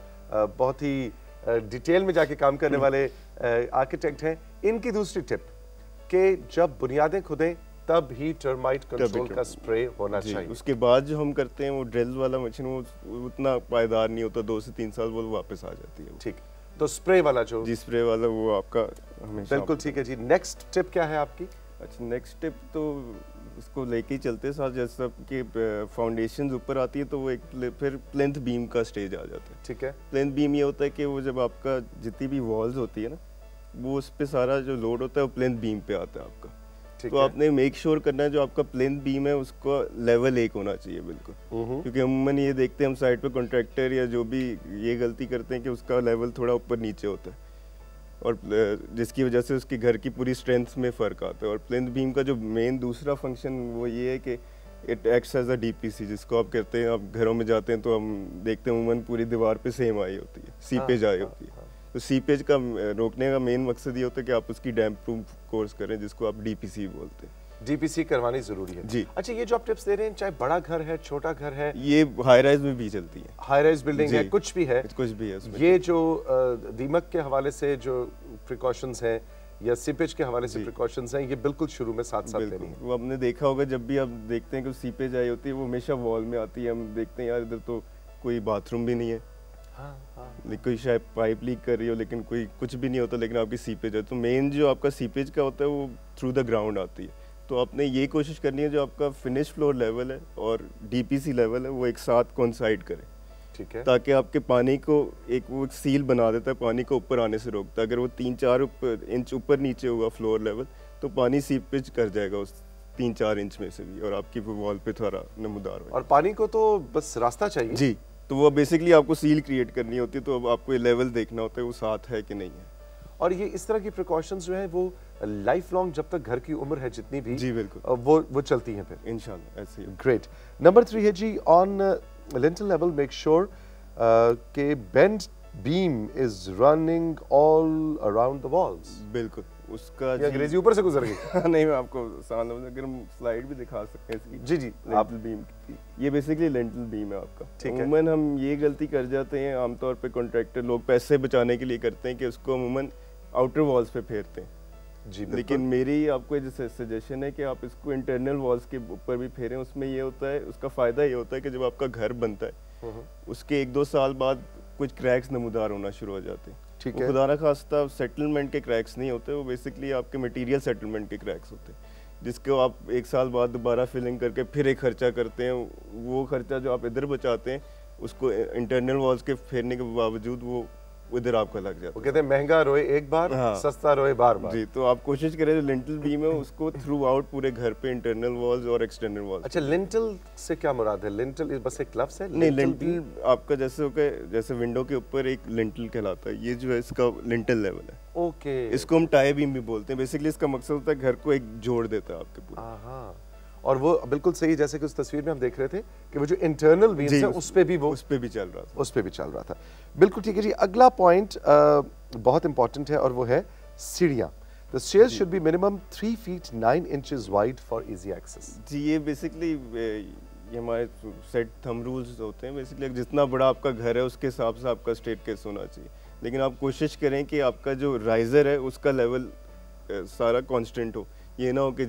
बहुत ही डिटेल में जाके काम करने वाले आर्किटेक्ट हैं, इनकी दूसरी टिप कि जब बुनियादें खुदें तब ही टर्माइट कंट्रोल का स्प्रे होना चाहिए। उसके बाद जो हम करते हैं वो ड्रिल वाला मशीन, वो उतना पायदार नहीं होता, 2 से 3 साल वो वापस आ जाती है। ठीक, तो स्प्रे वाला जो जी, स्प्रे वाला वो आपका हमेशा। बिल्कुल ठीक है जी। नेक्स्ट टिप क्या है आपकी? अच्छा, नेक्स्ट टिप तो उसको लेके ही चलते हैं साथ। जैसा कि फाउंडेशन ऊपर आती है तो वो एक फिर प्लिंथ बीम का स्टेज आ जाता है, ठीक है। प्लिंथ बीम ये होता है कि वो जब आपका जितनी भी वॉल्स होती है ना, वो उस पर सारा जो लोड होता है वो प्लिंथ बीम पे आता है आपका। तो आपने मेक श्योर करना है जो आपका प्लिंथ बीम है उसको लेवल 1 होना चाहिए बिल्कुल, क्योंकि अमूमन ये देखते हैं हम साइड पे कॉन्ट्रैक्टर या जो भी ये गलती करते हैं कि उसका लेवल थोड़ा ऊपर नीचे होता है, और जिसकी वजह से उसकी घर की पूरी स्ट्रेंथ में फ़र्क आता है। और प्लिंथ बीम का जो मेन दूसरा फंक्शन वो ये है कि it acts as a DPC, जिसको आप कहते हैं, आप घरों में जाते हैं तो हम देखते हैं अमूमन पूरी दीवार पे सेम आई होती है, सीपेज आई होती है। तो सीपेज का रोकने का मेन मकसद ये होता है कि आप उसकी डैम्प प्रूफ कोर्स करें, जिसको आप डीपीसी बोलते हैं। डीपीसी करवानी जरूरी है जी। अच्छा, ये जो आप टिप्स दे रहे हैं, चाहे बड़ा घर है, छोटा घर है, ये हाई राइज में भी चलती है, हाई राइज बिल्डिंग है, कुछ भी है, कुछ भी है उसमें। ये जो दीमक के हवाले से जो प्रिकॉशंस हैं या सीपेज के हवाले से प्रिकॉशंस हैं, ये बिल्कुल शुरू में साथ साथ लेनी है। वो आपने देखा होगा, जब भी आप देखते हैं कि सीपेज आई होती है वो हमेशा वॉल में आती है। हम देखते हैं यार इधर तो कोई बाथरूम भी नहीं है, कोई शायद पाइप लीक कर रही हो, लेकिन कोई कुछ भी नहीं होता, लेकिन आपकी सीपेज है। तो मेन जो आपका सीपेज का होता है वो थ्रू द ग्राउंड आती है। तो आपने ये कोशिश करनी है जो आपका फिनिश फ्लोर लेवल है और डीपीसी लेवल है वो एक साथ कोइंसाइड करे, ठीक है, ताकि आपके पानी को वो एक सील बना देता है, पानी को ऊपर आने से रोकता है। अगर वो 3-4 इंच ऊपर नीचे हुआ फ्लोर लेवल तो पानी सीपेज कर जाएगा उस 3-4 इंच में से भी, और आपकी वॉल पे थोड़ा नमूदार होगा। और पानी को तो बस रास्ता चाहिए जी, तो वो बेसिकली आपको सील क्रिएट करनी होती है। तो अब आपको ये लेवल देखना होता है वो साथ है कि नहीं है। और ये इस तरह की प्रिकॉशंस जो है वो लाइफ लॉन्ग, जब तक घर की उम्र है जितनी भी, जी बिल्कुल, वो चलती हैं फिर इंशाल्लाह ऐसे ही। ग्रेट। नंबर 3 है जी, on lintel level make sure के band beam is running all around the walls. बिल्कुल, उसका अंग्रेजी ऊपर से गुजर गई। नहीं, मैं आपको अगर हम स्लाइड भी दिखा सकते हैं इसकी। जी जी, लिंटल बीम की, ये बेसिकली लिंटल बीम है आपका, ठीक है। अमूमन हम ये गलती कर जाते हैं आमतौर पे, कॉन्ट्रैक्टर लोग पैसे बचाने के लिए करते हैं कि उसको अमूमन आउटर वॉल्स पे फेरते हैं जी, लेकिन मेरी आपको जैसे सजेशन है कि आप इसको इंटरनल वॉल्स के ऊपर भी फेरें। उसमें ये होता है, उसका फ़ायदा ये होता है कि जब आपका घर बनता है उसके 1-2 साल बाद कुछ क्रैक्स नमूदार होना शुरू हो जाते हैं, ठीक है। खुदा न खास्ता सेटलमेंट के क्रैक्स नहीं होते, वो बेसिकली आपके मटेरियल सेटलमेंट के क्रैक्स होते हैं, जिसको आप 1 साल बाद दोबारा फिलिंग करके फिर एक खर्चा करते हैं। वो खर्चा जो आप इधर बचाते हैं उसको इंटरनल वॉल्स के फेरने के बावजूद वो उधर आपका लग जाता है। वो कहते हैं महंगा रोए एक बार, सस्ता रोए बार बार। जी, तो आप कोशिश करें जो लिंटल बीम है उसको थ्रू आउट पूरे घर पे इंटरनल वॉल्स और एक्सटर्नल वॉल्स। अच्छा, लिंटल से क्या मुराद है? लिंटल बस एक लफ्ज़ है? नहीं, लिंटल आपका जैसे विंडो के ऊपर एक लिंटल कहलाता है, ये जो है इसका लिंटल लेवल है। ओके, इसको हम टाई बीम भी बोलते हैं। बेसिकली इसका मकसद होता है घर को एक जोड़ देता है आपके पूरे। और वो बिल्कुल सही, जैसे कि उस तस्वीर में हम देख रहे थे कि वो जो इंटरनल बीम्स है उस पे भी चल रहा था। बिल्कुल ठीक है जी। अगला पॉइंट बहुत इंपॉर्टेंट है और वो है सीढ़ियाँ। The stairs should be minimum 3 feet 9 inches wide for easy access. जी, ये बेसिकली ये हमारे सेट थंब रूल्स होते हैं। बेसिकली जितना बड़ा आपका घर है उसके हिसाब से आपका स्टेयरकेस होना चाहिए, लेकिन आप कोशिश करें कि आपका जो राइजर है उसका लेवल सारा कांस्टेंट हो। ये ना हो कि जी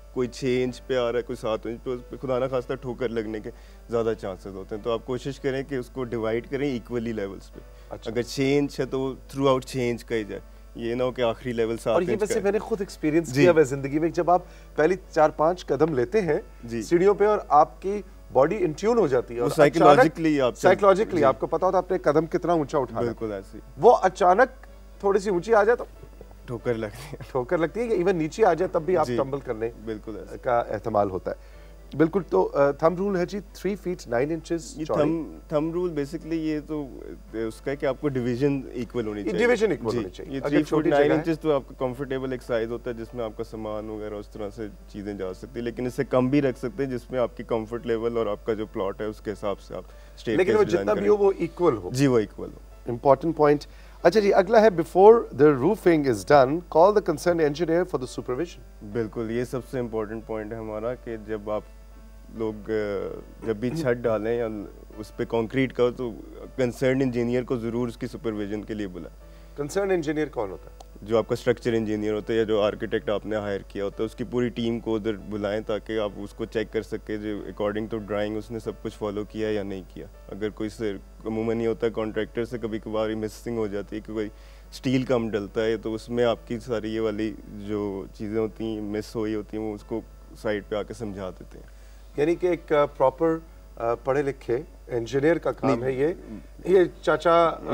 कोई 6 इंच पे आ रहा है, कोई 7 इंच पे, उस पर खुदा ना खास्ता ठोकर लगने के ज़्यादा चांसेस होते हैं। तो आप कोशिश करें कि उसको डिवाइड करें इक्वली लेवल्स पे। अच्छा। अगर 6 इंच है तो थ्रू आउट 6 इंच का ही जाए, ये ना हो कि आखिरी लेवल 7 और इंच ये का वैसे है। मैंने खुद एक्सपीरियंस किया है जिंदगी में, जब आप पहली 4-5 कदम लेते हैं जी। सीढ़ियों पे और आपकी बॉडी इन ट्यून हो जाती है और साइकोलॉजिकली आपको पता होता है आपने कदम कितना ऊंचा उठाना, बिल्कुल ऐसे वो अचानक थोड़ी सी ऊंची आ जाए तो ठोकर लगती है। ठोकर लगती है, या इवन नीचे आ जाए तब भी आप जी, टंबल करने बिल्कुल ऐसे। का एहतमाल होता है। बिल्कुल। तो थंब रूल है जी 3 फीट 9 इंचेस ये चौड़ाई। थंब रूल बेसिकली ये तो उसका है कि आपको डिवीजन इक्वल होनी चाहिए। डिवीजन इक्वल जी, होनी चाहिए। ये अगर 3 फुट छोटी 9 जगह है- इंचेस तो आपका कंफर्टेबल एक साइज होता है जिसमें आपका सामान वगैरह उस तरह से चीज़ें जा सकती है, लेकिन इससे कम भी रख सकते हैं जिसमें आपकी कंफर्ट लेवल और आपका जो प्लॉट है उसके हिसाब से आप स्टेट लेकिन वो जितना भी हो वो इक्वल हो। जी वो इक्वल हो। Important point. अच्छा जी, अगला है before the roofing is done call the concern engineer for the supervision. बिल्कुल, ये सबसे इम्पोर्टेंट पॉइंट है हमारा कि जब आप लोग जब भी छत डालें या उस पे कंक्रीट का तो कंसर्न इंजीनियर को ज़रूर उसकी सुपरविजन के लिए बुलाएं। कंसर्न इंजीनियर कौन होता है? जो आपका स्ट्रक्चर इंजीनियर होता है या जो आर्किटेक्ट आपने हायर किया होता है, उसकी पूरी टीम को उधर बुलाएं ताकि आप उसको चेक कर सके जो अकॉर्डिंग टू ड्राइंग उसने सब कुछ फॉलो किया या नहीं किया। अगर कोई से अमूमन नहीं होता, कॉन्ट्रैक्टर से कभी कभार मिसिंग हो जाती है कि कोई स्टील कम डलता है तो उसमें आपकी सारी ये वाली जो चीज़ें होती हैं मिस हुई होती हैं वो उसको साइड पे आके समझा देते हैं। यानी कि एक प्रॉपर पढ़े लिखे इंजीनियर का काम है ये चाचा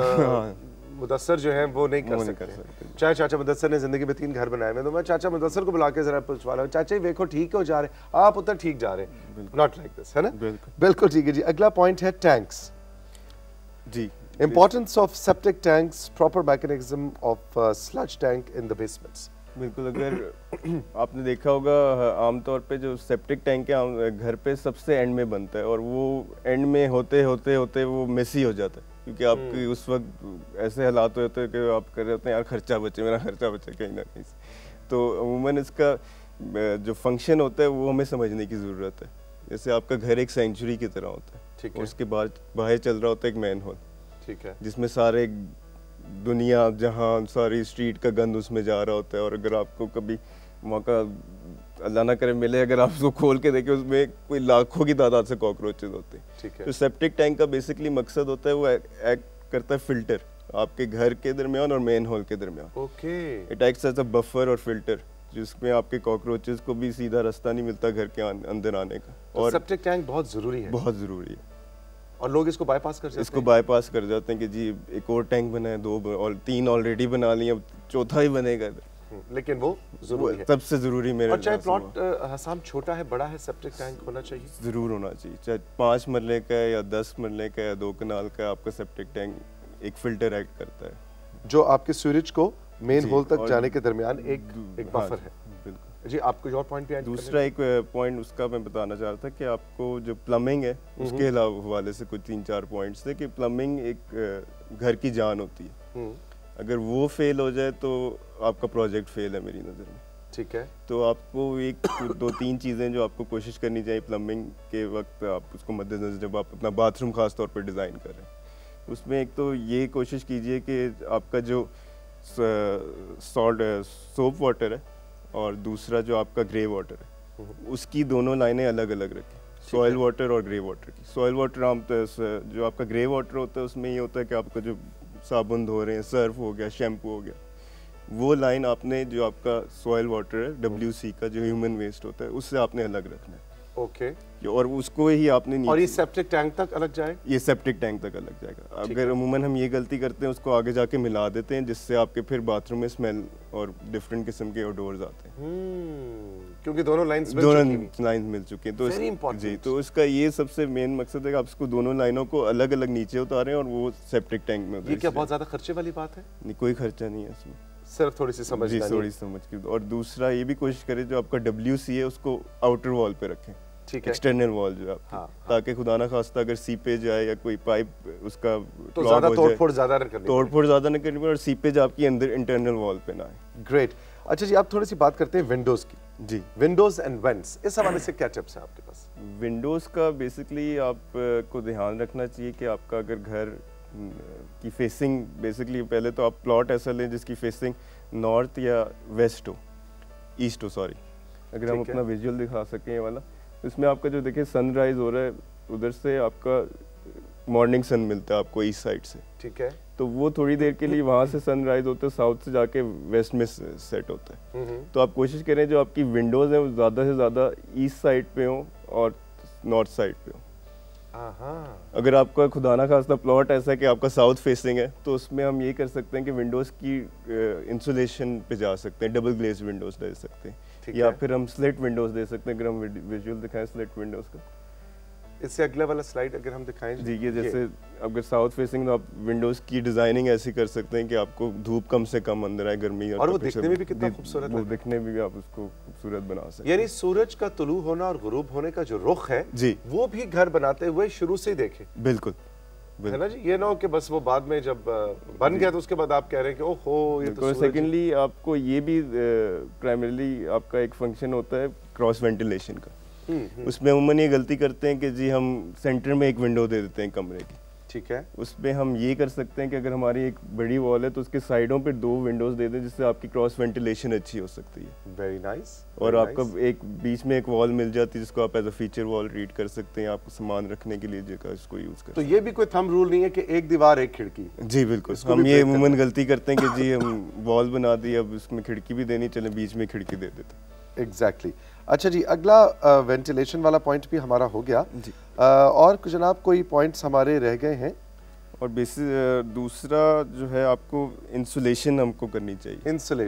मुदस्सर जो है वो नहीं कर सकते। चाहे चाचा मुदस्सर ने जिंदगी में 3 घर बनाए हैं तो मैं चाचा मुदस्सर को बुला के जरा पूछवा रहा हूँ, चाचा देखो ठीक हो जा रहे, आप उतना ठीक जा रहे हैं, नॉट लाइक दिस, है ना? बिल्कुल ठीक है जी। अगला पॉइंट है टैंक्स जी। Importance of septic tanks, proper mechanism of sludge tank in the basements. बिल्कुल, अगर आपने देखा होगा आमतौर पे जो सेप्टिक टैंक है घर पे सबसे एंड में बनता है और वो एंड में होते होते होते वो मेसी हो जाता है क्योंकि आपकी उस वक्त ऐसे हालात होते हैं कि आप कर रहे होते हैं यार खर्चा बचे, मेरा खर्चा बचे कहीं ना कहीं से। तो अमूमन इसका जो फंक्शन होता है वो हमें समझने की ज़रूरत है। जैसे आपका घर एक सेंचुरी की तरह होता है, ठीक है। उसके बाद बाहर चल रहा होता है एक मैन होल, ठीक है, जिसमें सारे दुनिया जहाँ सारी स्ट्रीट का गंद उसमें जा रहा होता है। और अगर आपको कभी मौका अल्लाह ना करे मिले, अगर आप उसको खोल के देखें उसमें कोई लाखों की तादाद से कॉकरोचेज होते हैं। ठीक है। तो सेप्टिक टैंक का बेसिकली मकसद होता है वो एक्ट करता है फिल्टर आपके घर के दरमियान और मेन होल के दरमियान। Okay. It acts as a buffer और फिल्टर जिसमें आपके कॉकरोचेज को भी सीधा रास्ता नहीं मिलता घर के अंदर आने का। और सेप्टिक टैंक बहुत ज़रूरी है, बहुत ज़रूरी है। और लोग इसको बाईपास कर जाते हैं। इसको बाईपास कर जाते हैं कि जी एक और टैंक बनाए, 2 और 3 ऑलरेडी बना लिए, अब चौथा ही बनेगा। लेकिन वो जरूरी है, सबसे जरूरी मेरे। और चाहे प्लॉट हसाम छोटा है बड़ा है, सेप्टिक टैंक होना चाहिए, जरूर होना चाहिए। चाहे 5 मरले का है या 10 मरले का या 2 कनाल का, आपका सेप्टिक टैंक एक फिल्टर एक्ट करता है जो आपके सूरज को मेन होल तक जाने के दरमियान एक बफर है। बिल्कुल जी। आपको और पॉइंट भी दूसरा एक पॉइंट उसका मैं बताना चाह रहा था कि आपको जो प्लम्बिंग है उसके हवाले से कुछ 3-4 पॉइंट्स थे कि प्लम्बिंग एक घर की जान होती है। अगर वो फेल हो जाए तो आपका प्रोजेक्ट फेल है मेरी नज़र में। ठीक है। तो आपको एक 2-3 चीज़ें जो आपको कोशिश करनी चाहिए प्लम्बिंग के वक्त, आप उसको मद्देनजर जब आप अपना बाथरूम खास तौर पर डिज़ाइन कर रहे हैं, उसमें एक तो ये कोशिश कीजिए कि आपका जो सोप वाटर है और दूसरा जो आपका ग्रे वाटर है उसकी दोनों लाइनें अलग अलग रखें, सॉइल वाटर और ग्रे वाटर की। सॉइल वाटर आम जो आपका ग्रे वाटर होता है उसमें ये होता है कि आपका जो साबुन धो रहे हैं, सर्फ हो गया, शैम्पू हो गया, वो लाइन आपने जो आपका सॉइल वाटर है WC का जो ह्यूमन वेस्ट होता है उससे आपने अलग रखना है। ओके। और उसको ही आपने और ये सेप्टिक टैंक तक अलग जाएगा? ये सेप्टिक टैंक तक अलग जाएगा। अगर अमूमन हम ये गलती करते हैं उसको आगे जाके मिला देते हैं जिससे आपके फिर बाथरूम में स्मेल और डिफरेंट किस्म के ओडोर्स आते हैं। क्योंकि दोनों लाइंस मिल चुकी हैं। तो जी, तो इसका ये सबसे मेन मकसद है कि आप इसको दोनों लाइनों को अलग अलग नीचे उतारें और वो सेप्टिक टैंक में। ये क्या बहुत ज्यादा खर्चे वाली बात है? नहीं, कोई खर्चा नहीं है इसमें, सिर्फ थोड़ी सी समझ। जी, थोड़ी समझ की। और दूसरा ये भी कोशिश करें जो आपका WC है उसको आउटर वॉल पे रखें, ठीक है, एक्सटर्नल वॉल जो है, ताकि खुदा ना खास्ता अगर सीपेज आए या कोई पाइप उसका तो ज्यादा तोड़फोड़ ज्यादा न करनी पड़े और सीपेज आपकी अंदर इंटरनल वॉल पे ना आए। ग्रेट। अच्छा जी, आप थोड़ी सी बात करते हैं विंडोज की। जी, विंडोज एंड वेंट्स, इस हवाले से क्या टिप्स है आपके पास? विंडोज का बेसिकली आपको ध्यान रखना चाहिए कि आपका अगर घर की फेसिंग, बेसिकली पहले तो आप प्लॉट ऐसा लें जिसकी फेसिंग नॉर्थ या वेस्ट हो, ईस्ट हो सॉरी। अगर हम अपना विजुअल दिखा सकें ये वाला, इसमें आपका जो देखिए सनराइज हो रहा है, उधर से आपका मॉर्निंग सन मिलता है आपको ईस्ट साइड से, ठीक है, तो वो थोड़ी देर के लिए वहाँ से सनराइज होता है, साउथ से जाके वेस्ट में सेट होता है। तो आप कोशिश करें जो आपकी विंडोज है वो ज़्यादा से ज़्यादा ईस्ट साइड पे हो और नॉर्थ साइड पे हो। अगर आपका खुदा ना खास्ता प्लॉट ऐसा है कि आपका साउथ फेसिंग है, तो उसमें हम ये कर सकते हैं कि विंडोज़ की इंसुलेशन पे जा सकते हैं, डबल ग्लेज विंडोज़ दे सकते हैं, या फिर हम स्लिट विंडोज़ दे सकते हैं। अगर हम विजुअल दिखाएं स्लिट विंडोज़ का, इससे अगला वाला स्लाइड अगर हम दिखाएं जी, ये जैसे अगर साउथ फेसिंग, तो आप विंडोज की डिजाइनिंग ऐसी कर सकते हैं कि आपको धूप कम से कम अंदर आए, गर्मी और वो दिखने में भी कितना खूबसूरत है, वो दिखने में भी आप उसको खूबसूरत बना सकते हैं। यानी सूरज का तुलू होना और गुरूब होने का जो रुख है जी, वो भी घर बनाते हुए शुरू से ही देखे। बिल्कुल है ना जी, ये ना हो कि बस वो बाद में जब बन गया तो उसके बाद आप कह रहे हैं कि ओहो ये तो। सेकेंडली आपको ये भी प्राइमरीली आपका एक फंक्शन होता है क्रॉस वेंटिलेशन का। उसमें उमूमन ये गलती करते हैं कि जी हम सेंटर में एक विंडो दे देते हैं कमरे की, ठीक है, उसमें हम ये कर सकते हैं कि अगर हमारी एक बड़ी वॉल है तो उसके साइडों पे 2 विंडोज दे दें, जिससे आपकी क्रॉस वेंटिलेशन अच्छी हो सकती है। Very nice. और आपका एक बीच में एक वॉल मिल जाती है जिसको आप as a feature wall read कर सकते हैं, आपको सामान रखने के लिए जगह इसको यूज कर। तो ये भी कोई थंब रूल नहीं है कि एक दीवार एक खिड़की? जी बिल्कुल, हम ये उमूमन गलती करते हैं कि जी हम वॉल बना दी, अब उसमें खिड़की भी देनी, चले बीच में खिड़की दे देते। एग्जैक्टली अच्छा जी, अगला वेंटिलेशन वाला पॉइंट भी हमारा हो गया जी। और कुछ जनाब कोई पॉइंट्स हमारे रह गए हैं? और बेसिक दूसरा जो है आपको इंसुलेशन हमको करनी चाहिए।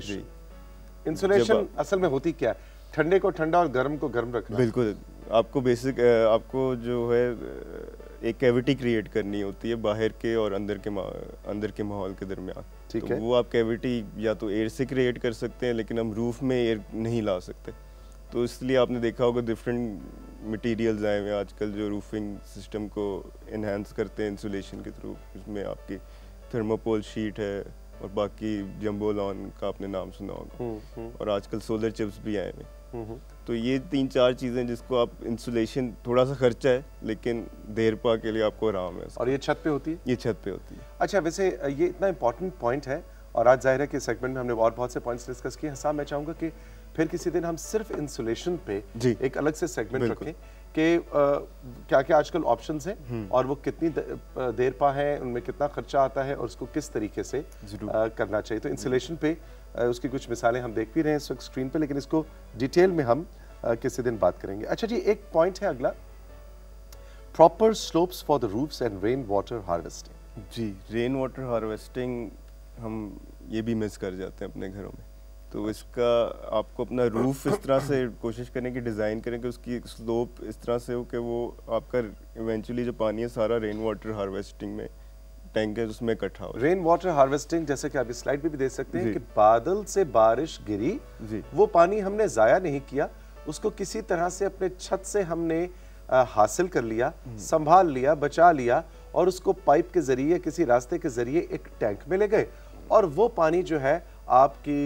इंसुलेशन असल में होती क्या है? ठंडे को ठंडा और गर्म को गर्म रखना। बिल्कुल, आपको बेसिक आपको जो है एक कैविटी क्रिएट करनी होती है बाहर के और अंदर के माहौल के दरमियान, ठीक है। वो आप कैविटी या तो एयर से क्रिएट कर सकते हैं, लेकिन हम रूफ में एयर नहीं ला सकते, तो इसलिए आपने देखा होगा डिफरेंट मटेरियल्स आए हुए आजकल जो रूफिंग सिस्टम को इन्हांस करते हैं इंसुलेशन के थ्रू। इसमें आपकी थर्मोपोल शीट है और बाकी जंबो लॉन का आपने नाम सुना होगा, और आजकल सोलर चिप्स भी आए हुए। तो ये 3-4 चीज़ें जिसको आप इंसुलेशन, थोड़ा सा खर्चा है लेकिन देर पा के लिए आपको आराम है। और ये छत पे होती है? ये छत पे होती है। अच्छा, वैसे ये इतना इंपॉर्टेंट पॉइंट है और आज जाहिर है कि सेगमेंट में हमने और बहुत से पॉइंट्स डिस्कस किए। हसाम, मैं चाहूँगा कि फिर किसी दिन हम सिर्फ इंसुलेशन पे एक अलग से सेगमेंट रखें कि क्या क्या आजकल ऑप्शंस हैं और वो कितनी देर पा है, उनमें कितना खर्चा आता है और उसको किस तरीके से करना चाहिए। तो इंसुलेशन पे उसकी कुछ मिसालें हम देख भी रहे हैं इस वक्त स्क्रीन पे, लेकिन इसको डिटेल में हम किसी दिन बात करेंगे। अच्छा जी, एक पॉइंट है अगला, proper slopes for the roofs and rain water harvesting. जी, रेन वाटर हार्वेस्टिंग हम ये भी मिस कर जाते हैं अपने घरों में। तो इसका आपको अपना रूफ इस तरह से कोशिश करें कि डिज़ाइन करें कि उसकी स्लोप इस तरह से हो कि वो आपका इवेंचुअली जो पानी है सारा रेन वाटर हार्वेस्टिंग में टैंक है उसमें इकट्ठा हो। रेन वाटर हार्वेस्टिंग जैसे कि आप इस स्लाइड पे भी देख सकते हैं कि बादल से बारिश गिरी, वो पानी हमने जाया नहीं किया, उसको किसी तरह से अपने छत से हमने हासिल कर लिया, संभाल लिया, बचा लिया और उसको पाइप के जरिए किसी रास्ते के जरिए एक टैंक में ले गए और वो पानी जो है आपकी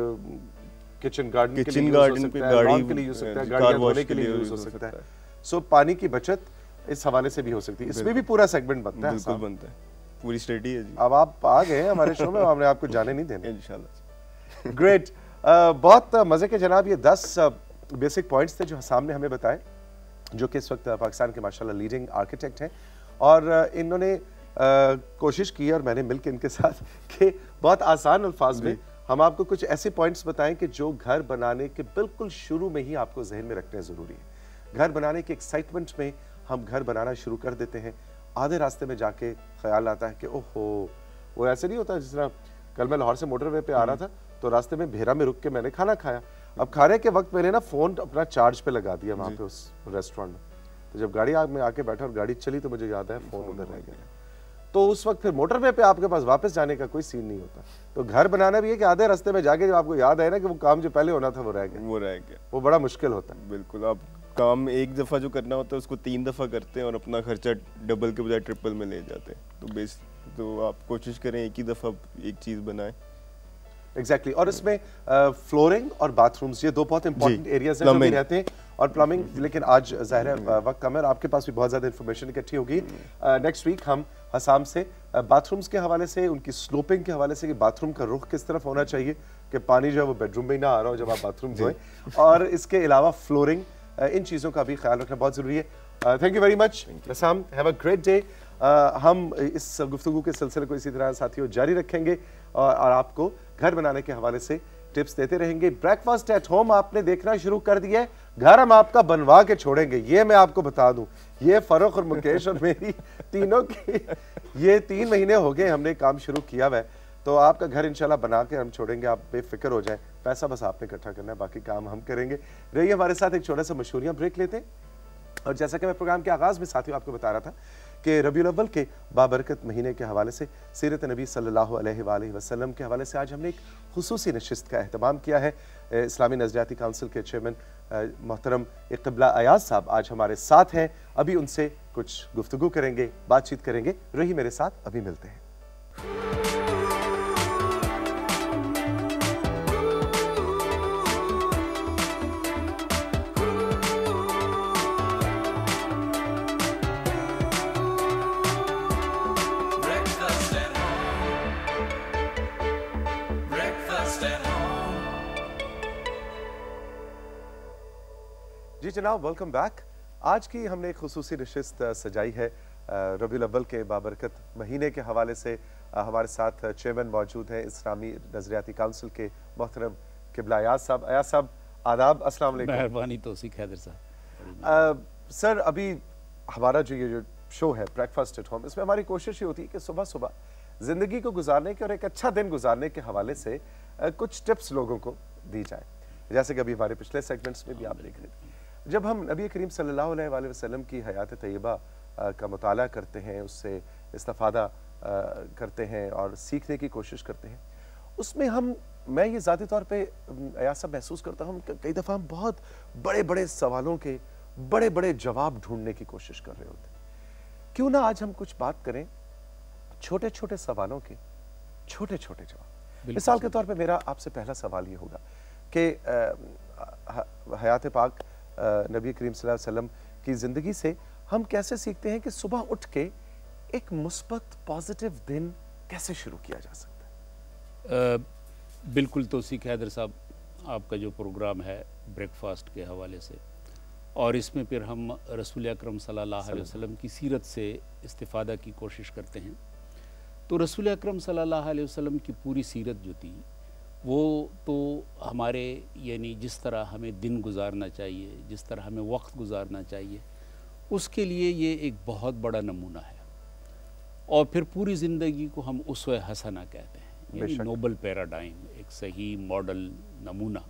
किचन गार्डन के लिए यूज हो सकता है, लॉन के लिए यूज हो सकता है, गाड़ियां धोने के लिए यूज हो सकता है। सो पानी की बचत इस हवाले से भी हो सकती है। इसमें भी पूरा सेगमेंट बनता है। बिल्कुल बनता है, पूरी स्टडी है जी। अब आप आ गए हमारे शो में, हमने आपको जाने नहीं देना इंशाल्लाह। ग्रेट, बहुत मजे के जनाब ये 10 बेसिक पॉइंट्स थे जो सामने हमें बताए, जो कि इस वक्त पाकिस्तान के माशाल्लाह लीडिंग आर्किटेक्ट हैं और इन्होंने कोशिश की और मैंने मिलकर इनके साथ कि बहुत आसान अल्फाज में हम आपको कुछ ऐसे पॉइंट्स बताएं कि जो घर बनाने के बिल्कुल शुरू में ही आपको जहन में रखने ज़रूरी है। घर बनाने के एक्साइटमेंट में हम घर बनाना शुरू कर देते हैं, आधे रास्ते में जाके ख्याल आता है कि ओहो, वो ऐसे नहीं होता। जिस तरह कल मैं लाहौर से मोटरवे पे आ रहा था तो रास्ते में भेरा में रुक के मैंने खाना खाया। अब खाने के वक्त मैंने ना फ़ोन अपना चार्ज पे लगा दिया वहाँ पे उस रेस्टोरेंट में, तो जब गाड़ी में आके बैठा और गाड़ी चली तो मुझे याद है फ़ोन उधर रह गया। तो उस वक्त फिर मोटरवे पे आपके पास वापस जाने का कोई सीन नहीं होता। तो घर बनाना भी है कि आधे रास्ते में जाके जब आपको याद आए ना कि वो काम जो पहले होना था वो रह गया, वो बड़ा मुश्किल होता है। बिल्कुल, आप काम एक दफ़ा जो करना होता है उसको 3 दफ़ा करते हैं और अपना खर्चा डबल के बजाय ट्रिपल में ले जाते हैं। तो आप कोशिश करें एक ही दफ़ा एक चीज़ बनाएं। एग्जैक्टली और इसमें फ्लोरिंग और बाथरूम्स, ये 2 बहुत इंपॉर्टेंट एरियाज हैं जो भी रहते हैं, और प्लम्बिंग। लेकिन आज ज़ाहिर है वक्त कम है और आपके पास भी बहुत ज़्यादा इन्फॉर्मेशन इकट्ठी होगी। नेक्स्ट वीक हम हसाम से बाथरूम्स के हवाले से, उनकी स्लोपिंग के हवाले से कि बाथरूम का रुख किस तरफ होना चाहिए कि पानी जो है वो बेडरूम में ही ना आ रहा हो जब आप बाथरूम धोएं, और इसके अलावा फ्लोरिंग, इन चीज़ों का भी ख्याल रखना बहुत ज़रूरी है। Thank you very much Hasam, have a great day. हम इस गुफ्तगू के सिलसिले को इसी तरह साथियों जारी रखेंगे और आपको घर बनाने के हवाले से टिप्स देते रहेंगे। ब्रेकफास्ट एट होम आपने देखना शुरू कर दिया है, घर हम आपका बनवा के छोड़ेंगे, ये मैं आपको बता दूं। ये फरोख और मुकेश और मेरी तीनों की ये 3 महीने हो गए हमने काम शुरू किया हुआ है, तो आपका घर इंशाल्लाह बना के हम छोड़ेंगे, आप बेफिक्र हो जाएं। पैसा बस आपने इकट्ठा करना है, बाकी काम हम करेंगे। रहिए हमारे साथ, एक छोटा सा मशहूरियां ब्रेक लेते हैं। और जैसा कि मैं प्रोग्राम के आगाज में साथियों आपको बता रहा था कि रबीउल अव्वल के बाबरकत महीने के हवाले से, सीरत नबी सल्लल्लाहु अलैहि वसल्लम के हवाले से आज हमने एक खुसूसी नशिस्त का एहतमाम किया है। इस्लामी नज़रियाती काउंसिल के चेयरमैन मोहतरम क़िबला अयाज साहब आज हमारे साथ हैं। अभी उनसे कुछ गुफ्तगू करेंगे, बातचीत करेंगे। रही मेरे साथ, अभी मिलते हैं। जी जनाब, वेलकम बैक। आज की हमने एक खुसूसी नशिस्त सजाई है रबीउल अव्वल के बाबरकत महीने के हवाले से। हमारे साथ चेयरमैन मौजूद हैं इस्लामी नज़रियाती काउंसिल के मोहतरम क़िबला अयाज साहब। अयाज साहब आदाब, अस्सलाम वालेकुम। मेहरबानी तौसीक हैदर साहब। सर, अभी हमारा ये जो शो है ब्रेकफास्ट एट होम, इसमें हमारी कोशिश ये होती है कि सुबह सुबह ज़िंदगी को गुजारने के और एक अच्छा दिन गुजारने के हवाले से कुछ टिप्स लोगों को दी जाए। जैसे कि अभी हमारे पिछले सेगमेंट्स में भी आप देख रहे थे, जब हम नबी करीम सल्लल्लाहु अलैहि वसल्लम की हयात तैयबा का मुताला करते हैं, उससे इस्तिफादा करते हैं और सीखने की कोशिश करते हैं, उसमें मैं ये ज़ाती तौर पे अयाज साहब महसूस करता हूँ कि कई दफ़ा हम बहुत बड़े बड़े सवालों के बड़े बड़े जवाब ढूंढने की कोशिश कर रहे होते हैं। क्यों ना आज हम कुछ बात करें छोटे छोटे सवालों के छोटे छोटे जवाब। मिसाल के तौर पे मेरा आपसे पहला सवाल ये होगा कि हयात पाक नबी करीम सल्लल्लाहु अलैहि वसल्लम की ज़िंदगी से हम कैसे सीखते हैं कि सुबह उठ के एक मुस्बत पॉजिटिव दिन कैसे शुरू किया जा सकता है? बिल्कुल तौसीक हैदर साहब, आपका जो प्रोग्राम है ब्रेकफास्ट के हवाले से, और इसमें फिर हम रसूल अकरम सल्लल्लाहु अलैहि वसल्लम की सीरत से इस्तिफादा की कोशिश करते हैं। तो रसूल अकरम सल्लल्लाहु अलैहि वसल्लम की पूरी सीरत जो थी वो तो हमारे यानी जिस तरह हमें दिन गुजारना चाहिए, जिस तरह हमें वक्त गुजारना चाहिए, उसके लिए ये एक बहुत बड़ा नमूना है। और फिर पूरी ज़िंदगी को हम उसवे हसना कहते हैं, यानी नोबल पैराडाइम, एक सही मॉडल नमूना।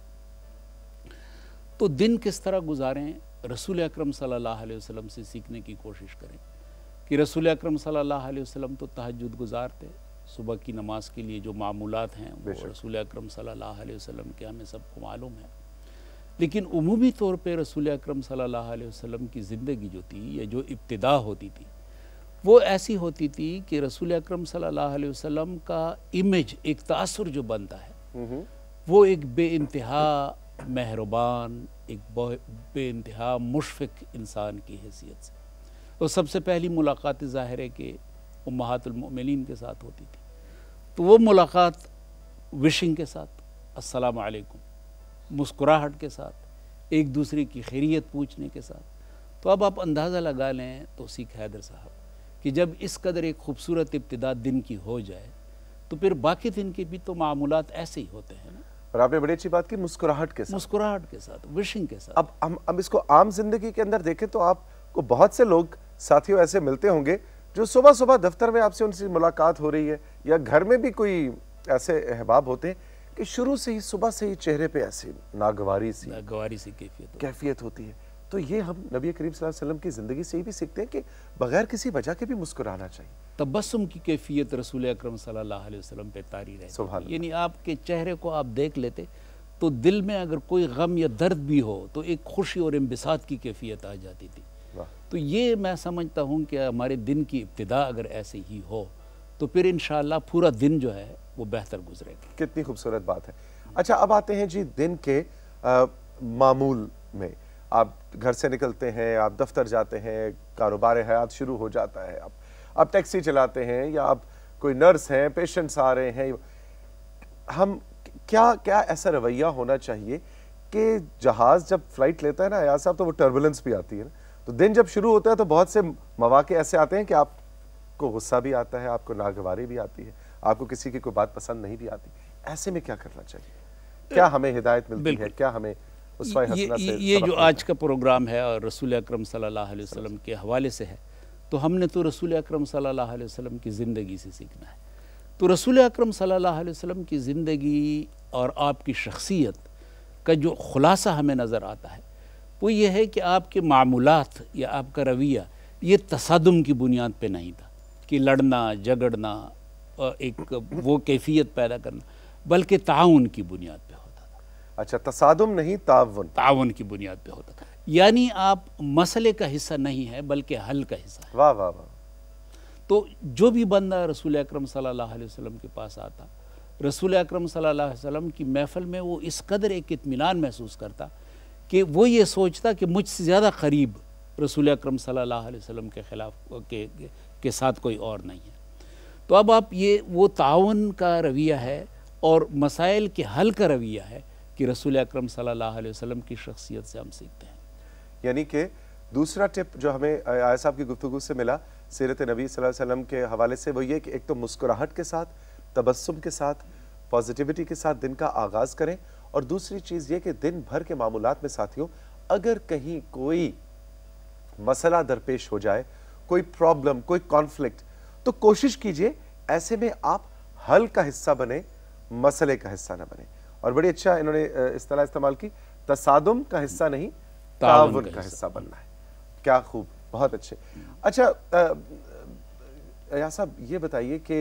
तो दिन किस तरह गुजारें, रसूल अकरम सल्लल्लाहु अलैहि वसल्लम से सीखने की कोशिश करें कि रसूल अकरम सल्लल्लाहु अलैहि वसल्लम तो तहज्जुद गुजारते, सुबह की नमाज के लिए जो मामूलात हैं वो रसूल अकरम सल्लल्लाहु अलैहि वसल्लम के हमें सबको मालूम है। लेकिन उमूमी तौर पे रसूल अकरम सल्लल्लाहु अलैहि वसल्लम की ज़िंदगी जो थी, ये जो इब्तिदा होती थी, वो ऐसी होती थी कि रसूल अकरम सल्लल्लाहु अलैहि वसल्लम का इमेज, एक तासुर जो बनता है, वो एक बेइंतहा मेहरबान, एक बेइंतहा मुशफ़िक़ इंसान की हैसियत से। तो सबसे पहली मुलाकात ज़ाहिर है कि उम्महातुल मोमिनीन के साथ होती थी। तो वो मुलाकात विशिंग के साथ, अस्सलाम वालेकुम, मुस्कुराहट के साथ, एक दूसरे की खैरियत पूछने के साथ। तो अब आप अंदाज़ा लगा लें तौसीक हैदर साहब कि जब इस कदर एक खूबसूरत इब्तिदा दिन की हो जाए तो फिर बाकी दिन के भी तो मामूलात ऐसे ही होते हैं ना। और आपने बड़ी अच्छी बात की, मुस्कुराहट के साथ, विशिंग के साथ। अब इसको आम जिंदगी के अंदर देखें तो आपको बहुत से लोग साथियों ऐसे मिलते होंगे जो सुबह सुबह दफ्तर में आपसे उनसे मुलाकात हो रही है, या घर में भी कोई ऐसे अहबाब होते हैं कि शुरू से ही सुबह से ही चेहरे पे ऐसी नागवारी सी कैफियत होती है। तो ये हम नबी करीम सल्लल्लाहु अलैहि वसल्लम की ज़िंदगी से ही भी सीखते हैं कि बगैर किसी वजह के भी मुस्कुराना चाहिए। तबस्सुम की कैफियत रसूल अकरम सल्लल्लाहु अलैहि वसल्लम पे तारी रहती है, यानी आपके चेहरे को आप देख लेते तो दिल में अगर कोई गम या दर्द भी हो तो एक खुशी और इंबिसात की कैफियत आ जाती थी। तो ये मैं समझता हूँ कि हमारे दिन की इब्तिदा अगर ऐसे ही हो तो फिर इंशाअल्लाह पूरा दिन जो है वो बेहतर गुजरेगा। कितनी खूबसूरत बात है। अच्छा, अब आते हैं जी दिन के मामूल में। आप घर से निकलते हैं, आप दफ्तर जाते हैं, कारोबार हयात शुरू हो जाता है, आप टैक्सी चलाते हैं या आप कोई नर्स हैं, पेशेंट्स आ रहे हैं, हम क्या क्या ऐसा रवैया होना चाहिए कि जहाज जब फ्लाइट लेता है ना अयाज साहब, तो वो टर्बुलेंस भी आती है ना, तो दिन जब शुरू होता है तो बहुत से मौके ऐसे आते हैं कि आपको गुस्सा भी आता है, आपको नागवारी भी आती है, आपको किसी की कोई बात पसंद नहीं भी आती। ऐसे में क्या करना चाहिए? क्या हमें हिदायत मिलती है? क्या हमें उसवाए हसना से ये जो आज का प्रोग्राम है और रसूल अकरम सल्लल्लाहु अलैहि वसल्लम के हवाले से है, तो हमने तो रसूल अकरम सल्लल्लाहु अलैहि वसल्लम की ज़िंदगी से सीखना है। तो रसूल अकरम सल्लल्लाहु अलैहि वसल्लम की ज़िंदगी और आपकी शख्सियत का जो खुलासा हमें नज़र आता है वो ये है कि आपके मामूलात या आपका रवैया ये तसादुम की बुनियाद पे नहीं था कि लड़ना झगड़ना और एक वो कैफियत पैदा करना, बल्कि ताउन की बुनियाद पे होता था। अच्छा, तसादुम नहीं, ताउन की बुनियाद पे होता था, यानी आप मसले का हिस्सा नहीं है बल्कि हल का हिस्सा है। वाह वाह वाह। तो जो भी बंदा रसूल अकरम सल्लल्लाहु अलैहि वसल्लम के पास आता, रसूल अकरम सल्लल्लाहु अलैहि वसल्लम की महफिल में वो इस कदर एक इत्मीनान महसूस करता कि वो ये सोचता कि मुझसे ज़्यादा करीब रसूल अकरम सल्लल्लाहु अलैहि वसल्लम के खिलाफ के साथ कोई और नहीं है। तो अब आप ये वो ताउन का रवैया है और मसाइल के हल का रवैया है कि रसूल अकरम सल्लल्लाहु अलैहि वसल्लम की शख्सियत से हम सीखते हैं। यानी कि दूसरा टिप जो हमें आया साहब की गुफ्तगू से मिला सीरत नबी सल्लल्लाहु अलैहि वसल्लम के हवाले से, वो ये कि एक तो मुस्कुराहट के साथ, तबस्सुम के साथ, पॉजिटिविटी के साथ दिन का आगाज़ करें, और दूसरी चीज़ ये कि दिन भर के मामूलात में साथियों अगर कहीं कोई मसला दरपेश हो जाए, कोई प्रॉब्लम, कोई कॉन्फ्लिक्ट, तो कोशिश कीजिए ऐसे में आप हल का हिस्सा बने, मसले का हिस्सा ना बने। और बड़ी अच्छा इन्होंने इस्तेलाह इस्तेमाल की, तसादुम का हिस्सा नहीं, ताउन का हिस्सा बनना है। क्या खूब, बहुत अच्छे। अच्छा या साहब ये बताइए कि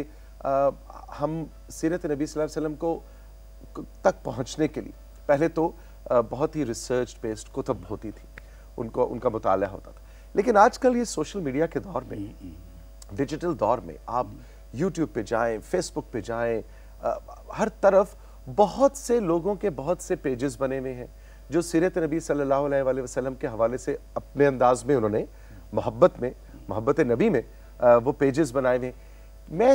हम सीरत नबी सल्लल्लाहु अलैहि वसल्लम को तक पहुंचने के लिए पहले तो बहुत ही रिसर्च बेस्ड कुतुब होती थी, उनका मुताला होता था, लेकिन आजकल ये सोशल मीडिया के दौर में, डिजिटल दौर में, आप यूट्यूब पे जाएं, फेसबुक पे जाएं, हर तरफ बहुत से लोगों के बहुत से पेजेस बने हुए हैं जो सीरत नबी सल्लल्लाहु अलैहि वसल्लम के हवाले से अपने अंदाज में उन्होंने मोहब्बत नबी में वो पेजेस बनाए हुए। मैं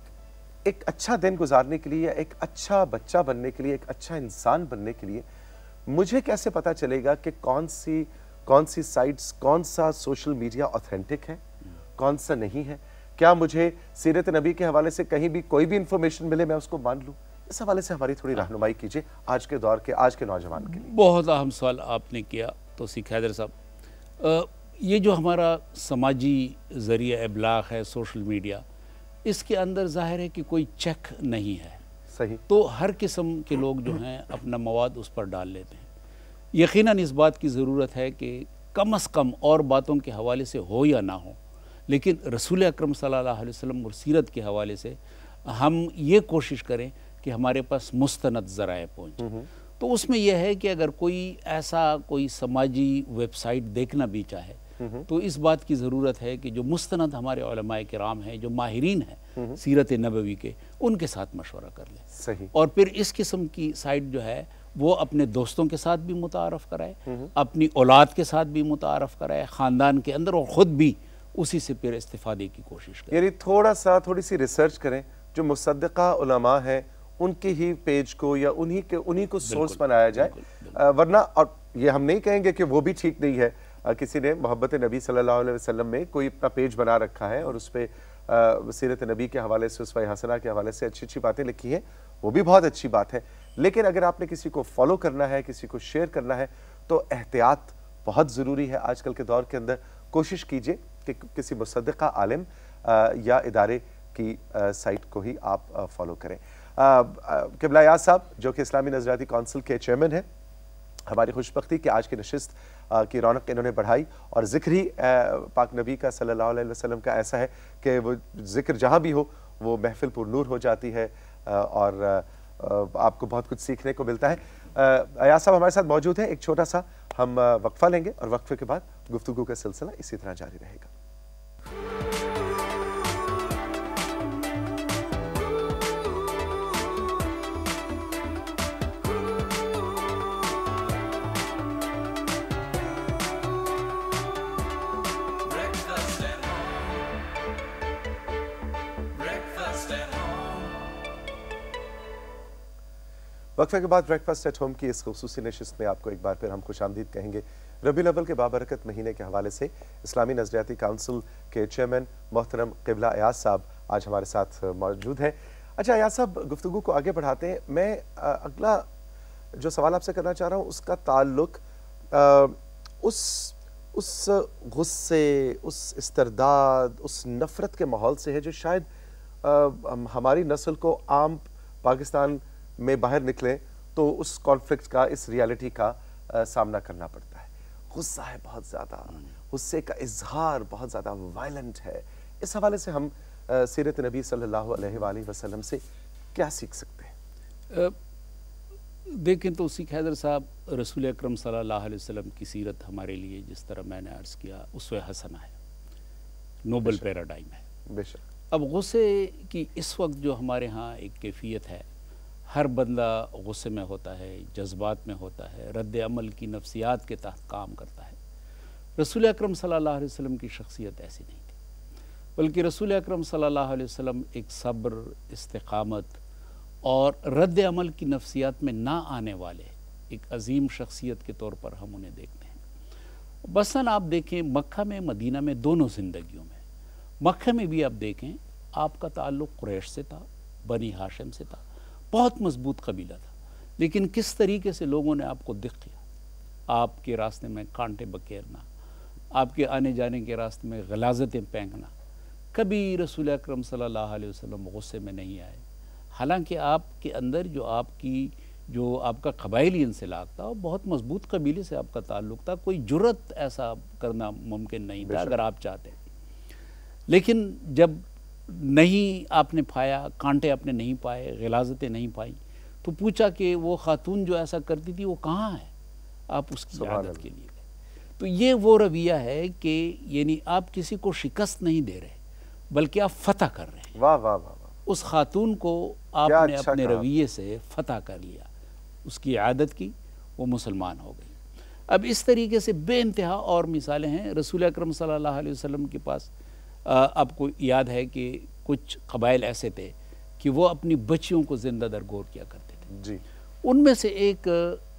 एक अच्छा दिन गुजारने के लिए या एक अच्छा बच्चा बनने के लिए, एक अच्छा इंसान बनने के लिए मुझे कैसे पता चलेगा कि कौन सी साइट्स, कौन सा सोशल मीडिया ऑथेंटिक है, कौन सा नहीं है? क्या मुझे सीरत नबी के हवाले से कहीं भी कोई भी इंफॉर्मेशन मिले मैं उसको मान लूं? इस हवाले से हमारी थोड़ी रहनुमाई कीजिए आज के दौर के, आज के नौजवान के लिए। बहुत अहम सवाल आपने किया तो हैदर साहब, ये जो हमारा समाजी ज़रिया इब्लाग है सोशल मीडिया, इसके अंदर जाहिर है कि कोई चेक नहीं है। सही। तो हर किस्म के लोग जो हैं अपना मवाद उस पर डाल लेते हैं। यकीनन इस बात की ज़रूरत है कि कम से कम और बातों के हवाले से हो या ना हो, लेकिन रसूल अकरम सल्लल्लाहु अलैहि वसल्लम और सीरत के हवाले से हम ये कोशिश करें कि हमारे पास मुस्तनद ज़राए पहुँचे। तो उसमें यह है कि अगर कोई समाजी वेबसाइट देखना भी चाहे तो इस बात की ज़रूरत है कि जो मुस्तनद हमारे उलमाए किराम हैं, जो माहिरीन हैं सीरत नबवी के, उनके साथ मशवरा कर लें। सही। और फिर इस किस्म की साइट जो है वो अपने दोस्तों के साथ भी मुतारफ़ कराए, अपनी औलाद के साथ भी मुतारफ़ कराए, ख़ानदान के अंदर, और ख़ुद भी उसी से फिर इस्तिफ़ादे की कोशिश करें। यानी थोड़ी सी रिसर्च करें, जो मुसद्दिक़ा उलमा हैं उनके ही पेज को या उन्हीं को सोर्स बनाया जाए, वरना, और ये हम नहीं कहेंगे कि वो भी ठीक नहीं है, किसी ने मोहब्बत नबी सल्लल्लाहु अलैहि वसल्लम में कोई अपना पेज बना रखा है और उस पर सीरत नबी के हवाले से, उसवाए हसना के हवाले से अच्छी अच्छी बातें लिखी हैं, वो भी बहुत अच्छी बात है। लेकिन अगर आपने किसी को फॉलो करना है, किसी को शेयर करना है, तो एहतियात बहुत ज़रूरी है आज कल के दौर के अंदर। कोशिश कीजिए कि किसी मुसद्दिक़ा आलिम या इदारे की साइट को ही आप फॉलो करें। क़िबला अयाज़ साहब जो कि इस्लामी नज़रियाती काउंसिल के चेयरमैन हैं, हमारी खुशबख्ती कि आज की नशिस्त की रौनक इन्होंने बढ़ाई, और ज़िक्र ही पाक नबी का सल्लल्लाहु अलैहि वसल्लम का ऐसा है कि वो ज़िक्र जहाँ भी हो वो महफिल पुरनूर हो जाती है और आपको बहुत कुछ सीखने को मिलता है। अयाज़ साहब हमारे साथ मौजूद हैं, एक छोटा सा हम वक्फा लेंगे और वक्फे के बाद गुफ्तगू का सिलसिला इसी तरह जारी रहेगा। वक्फे के बाद ब्रेकफास्ट एट होम की इस खुसूसी नशिस्त में आपको एक बार फिर हम खुशामदीद कहेंगे। रबीउल अव्वल के बाबरकत महीने के हवाले से इस्लामी नजरियाती काउंसिल के चेयरमैन मोहतरम क़िबला अयाज साहब आज हमारे साथ मौजूद हैं। अच्छा अयाज साहब, गुफ्तगू को आगे बढ़ाते हैं। मैं अगला जो सवाल आपसे करना चाह रहा हूँ उसका ताल्लुक उस गुस्से, उस इस्तरदाद, उस नफ़रत के माहौल से है जो शायद हमारी नस्ल को आम पाकिस्तान में बाहर निकले तो उस कॉन्फ्लिक्ट का, इस रियलिटी का सामना करना पड़ता है। गुस्सा है बहुत ज़्यादा, गुस्से का इजहार बहुत ज़्यादा वायलेंट है। इस हवाले से हम सीरत नबी सल्लल्लाहु अलैहि वसल्लम से क्या सीख सकते हैं? देखें तो सीख हैदर साहब, रसूल अकरम सल्लल्लाहु अलैहि वसल्लम की सीरत हमारे लिए जिस तरह मैंने अर्ज़ किया उसवे हसना है, नोबल पैराडाइम है। बेशक। अब गुस्से की इस वक्त जो हमारे यहाँ एक कैफियत है, हर बंदा गुस्से में होता है, जज्बात में होता है, रद्द अमल की नफ्सियात के तहत काम करता है। रसूल अकरम सल्लल्लाहु अलैहि वसल्लम की शख्सियत ऐसी नहीं थी, बल्कि रसूल अकरम सल्लल्लाहु अलैहि वसल्लम एक सब्र, इस्तिकामत और रद्द अमल की नफ्सियात में ना आने वाले एक अजीम शख्सियत के तौर पर हम उन्हें देखते हैं। बसन आप देखें मक्का में, मदीना में, दोनों ज़िंदगियों में, मक्का में भी आप देखें आपका ताल्लुक़ कुरैश से था, बनी हाशिम से था, बहुत मजबूत कबीला था, लेकिन किस तरीके से लोगों ने आपको दिख किया, आपके रास्ते में कांटे बखेरना, आपके आने जाने के रास्ते में गलाजतें फेंकना। कभी रसूल अकरम सल्लल्लाहु अलैहि वसल्लम गुस्से में नहीं आए, हालांकि आपके अंदर जो आपका कबायली इंसिलाक था, बहुत मजबूत कबीले से आपका ताल्लुक़ था, कोई जुर्रत ऐसा करना मुमकिन नहीं था अगर आप चाहते। लेकिन जब नहीं आपने पाया, कांटे आपने नहीं पाए, गिलाजतें नहीं पाई, तो पूछा कि वो खातून जो ऐसा करती थी वो कहाँ है, आप उसकी इबादत के लिए गए। तो ये वो रवैया है कि यानी आप किसी को शिकस्त नहीं दे रहे बल्कि आप फतह कर रहे हैं। वाह वाह वाह। उस खातून को आपने अच्छा अपने रवैये से फतह कर लिया, उसकी आदत की, वो मुसलमान हो गई। अब इस तरीके से बेइंतहा और मिसालें हैं। रसूल अकरम सल्लल्लाहु अलैहि वसल्लम के पास आपको याद है कि कुछ कबाइल ऐसे थे कि वो अपनी बच्चियों को जिंदा दरगोर किया करते थे जी। उनमें से एक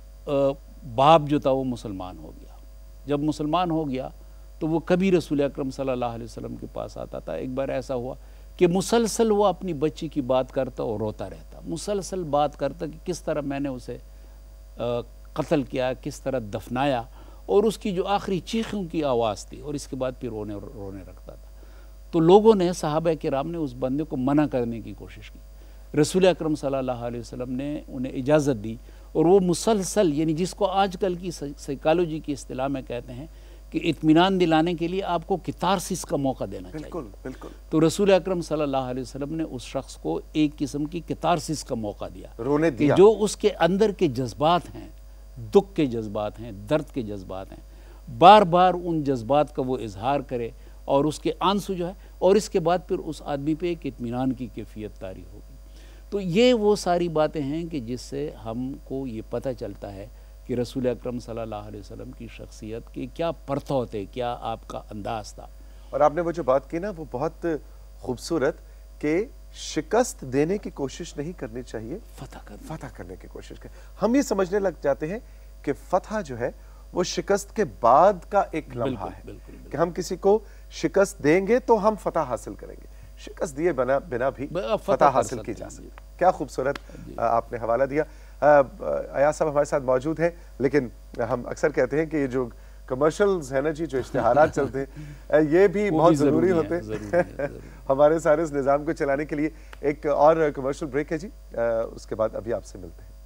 बाप जो था वो मुसलमान हो गया। जब मुसलमान हो गया तो वो कभी रसूल अकरम सल्लल्लाहु अलैहि वसल्लम के पास आता था। एक बार ऐसा हुआ कि मुसलसल वो अपनी बच्ची की बात करता और रोता रहता, मुसलसल बात करता कि किस तरह मैंने उसे कत्ल किया, किस तरह दफनाया, और उसकी जो आखिरी चीखों की आवाज़ थी, और इसके बाद फिर रोने रखता था। तो लोगों ने, सहाबा किराम ने उस बंदे को मना करने की कोशिश की। रसूल अकरम सल्लल्लाहु अलैहि वसल्लम ने उन्हें इजाज़त दी, और वो मुसलसल, यानी जिसको आजकल की साइकोलॉजी की इस्तिलाह में कहते हैं कि इत्मीनान दिलाने के लिए आपको कितारसिस का मौका देना चाहिए। बिल्कुल बिल्कुल। तो रसूल अकरम सल्लल्लाहु अलैहि वसल्लम ने उस शख्स को एक किस्म की कितारसिस का मौका दिया, रोने दिया। कि जो उसके अंदर के जज्बात हैं, दुख के जज्बात हैं, दर्द के जज्बात हैं, बार बार उन जज्बात का वो इजहार करे और उसके आंसू जो है, और इसके बाद फिर उस आदमी पे एक इत्मीनान की कैफियत तारी होगी। तो ये वो सारी बातें हैं कि जिससे हमको ये पता चलता है कि रसूल अकरम सल्लल्लाहु अलैहि वसल्लम की शख्सियत के क्या परतव थे, क्या आपका अंदाज था। और आपने वो जो बात की ना, वो बहुत खूबसूरत, कि शिकस्त देने की कोशिश नहीं करनी चाहिए, फतह करने की कोशिश कर। हम ये समझने लग जाते हैं कि फतह जो है वो शिकस्त के बाद का एक लम्हा है, कि हम किसी को शिकस्त देंगे तो हम फतह हासिल करेंगे, शिकस्त दिए बिना भी फतह हासिल की जा सकती। क्या खूबसूरत आपने हवाला दिया। अयाज साहब हमारे साथ मौजूद हैं, लेकिन हम अक्सर कहते हैं कि ये जो कमर्शियल्स है ना जी, जो इश्तिहारात चलते हैं, ये भी बहुत ज़रूरी होते हैं हमारे सारे इस निज़ाम को चलाने के लिए। एक और कमर्शियल ब्रेक है जी, उसके बाद अभी आपसे मिलते हैं।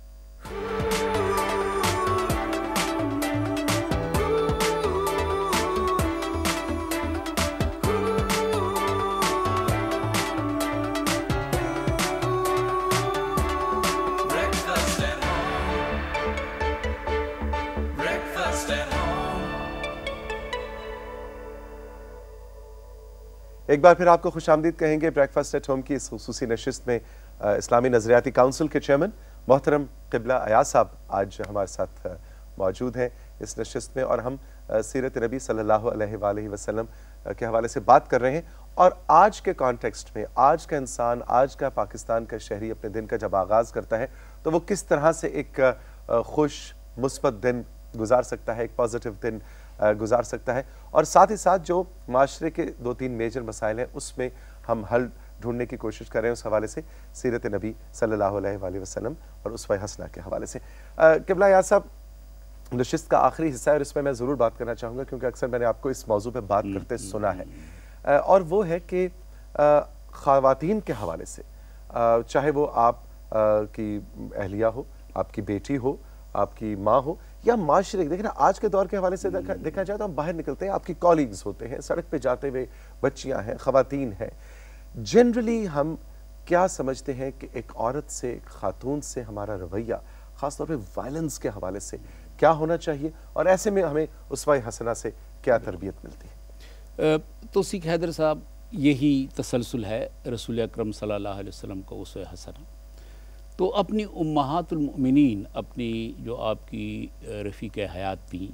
एक बार फिर आपको खुशामदीद कहेंगे ब्रेकफास्ट एट होम की इस खुसूसी नशिस्त में। इस्लामी नजरियाती काउंसिल के चेयरमैन मोहतरम क़िबला अयाज साहब आज हमारे साथ मौजूद हैं इस नशिस्त में, और हम सीरत नबी सल्लल्लाहु अलैहि वसल्लम के हवाले से बात कर रहे हैं। और आज के कॉन्टेक्स्ट में आज का इंसान, आज का पाकिस्तान का शहरी अपने दिन का जब आगाज़ करता है तो वो किस तरह से एक खुश मुस्बत दिन गुजार सकता है, एक पॉजिटिव दिन गुजार सकता है। और साथ ही साथ जो माशरे के 2-3 मेजर मसाइल हैं उसमें हम हल ढूंढने की कोशिश कर रहे हैं, उस हवाले से सीरत नबी सल्लल्लाहु अलैहि वसल्लम और उसवा हसना के हवाले से। क़िबला याज़ साहब, नशिस्त का आखिरी हिस्सा है और इसमें मैं ज़रूर बात करना चाहूँगा क्योंकि अक्सर मैंने आपको इस मौजू पे बात करते सुना है, और वो है कि ख़वातीन के हवाले से, चाहे वो आप की अहलिया हो, आपकी बेटी हो, आपकी माँ हो या माशरे, देखिए ना आज के दौर के हवाले से देखा जाए तो हम बाहर निकलते हैं, आपकी कॉलीग्स होते हैं, सड़क पे जाते हुए बच्चियां हैं, ख़वातीन हैं, जनरली हम क्या समझते हैं कि एक औरत से, एक खातून से हमारा रवैया ख़ासतौर पे वायलेंस के हवाले से क्या होना चाहिए, और ऐसे में हमें उसवा हसना से क्या तरबियत मिलती है? तो सिख हैदर साहब, यही तसलसल है रसूल अकरम सल्लल्लाहु अलैहि वसल्लम का उसवा हसना। तो अपनी उम्महातुल मोमिनीन, अपनी जो आपकी रफ़ीक हयात थी,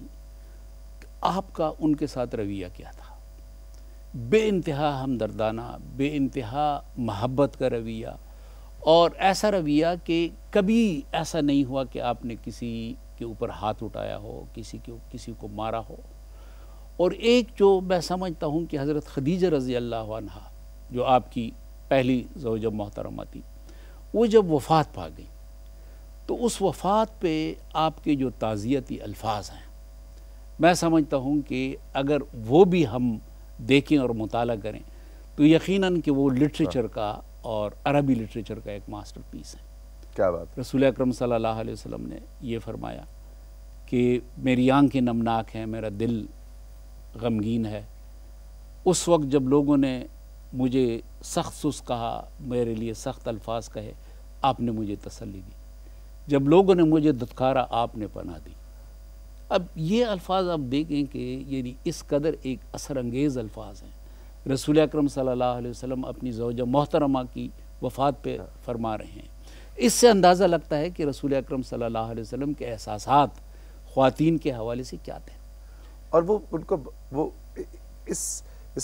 आपका उनके साथ रवैया क्या था? बेइंतहा हमदर्दाना, बेइंतहा मोहब्बत का रवैया, और ऐसा रवैया कि कभी ऐसा नहीं हुआ कि आपने किसी के ऊपर हाथ उठाया हो, किसी को मारा हो। और एक जो मैं समझता हूँ कि हज़रत खदीजा रज़ी अल्लाह अन्हा, जो आपकी पहली ज़ौजा मोहतरमा थी, वो जब वफ़ात पा गई तो उस वफ़ात पे आपके जो ताज़ियती अल्फाज हैं, मैं समझता हूँ कि अगर वो भी हम देखें और मुताला करें तो यकीनन कि वो लिटरेचर का और अरबी लिटरेचर का एक मास्टरपीस है। क्या बात। रसूल अकरम सल्लल्लाहु अलैहि वसल्लम ने ये फरमाया कि मेरी आंखें नमनाक हैं, मेरा दिल गमगीन है। उस वक्त जब लोगों ने मुझे सख्त सुस्त कहा, मेरे लिए सख्त अल्फाज कहे, आपने मुझे तसल्ली दी। जब लोगों ने मुझे धुतकारा, आपने पनाह दी। अब ये अल्फाज आप देखें कि यानी इस कदर एक असर अंगेज़ अल्फाज हैं। रसूल अकरम सल्लल्लाहु अलैहि वसल्लम अपनी ज़ौजा मोहतरमा की वफ़ात पे फरमा रहे हैं। इससे अंदाज़ा लगता है कि रसूल अकरम सल्लल्लाहु अलैहि वसल्लम के एहसासात ख़वातीन के हवाले से क्या थे, और वो उनको वो इस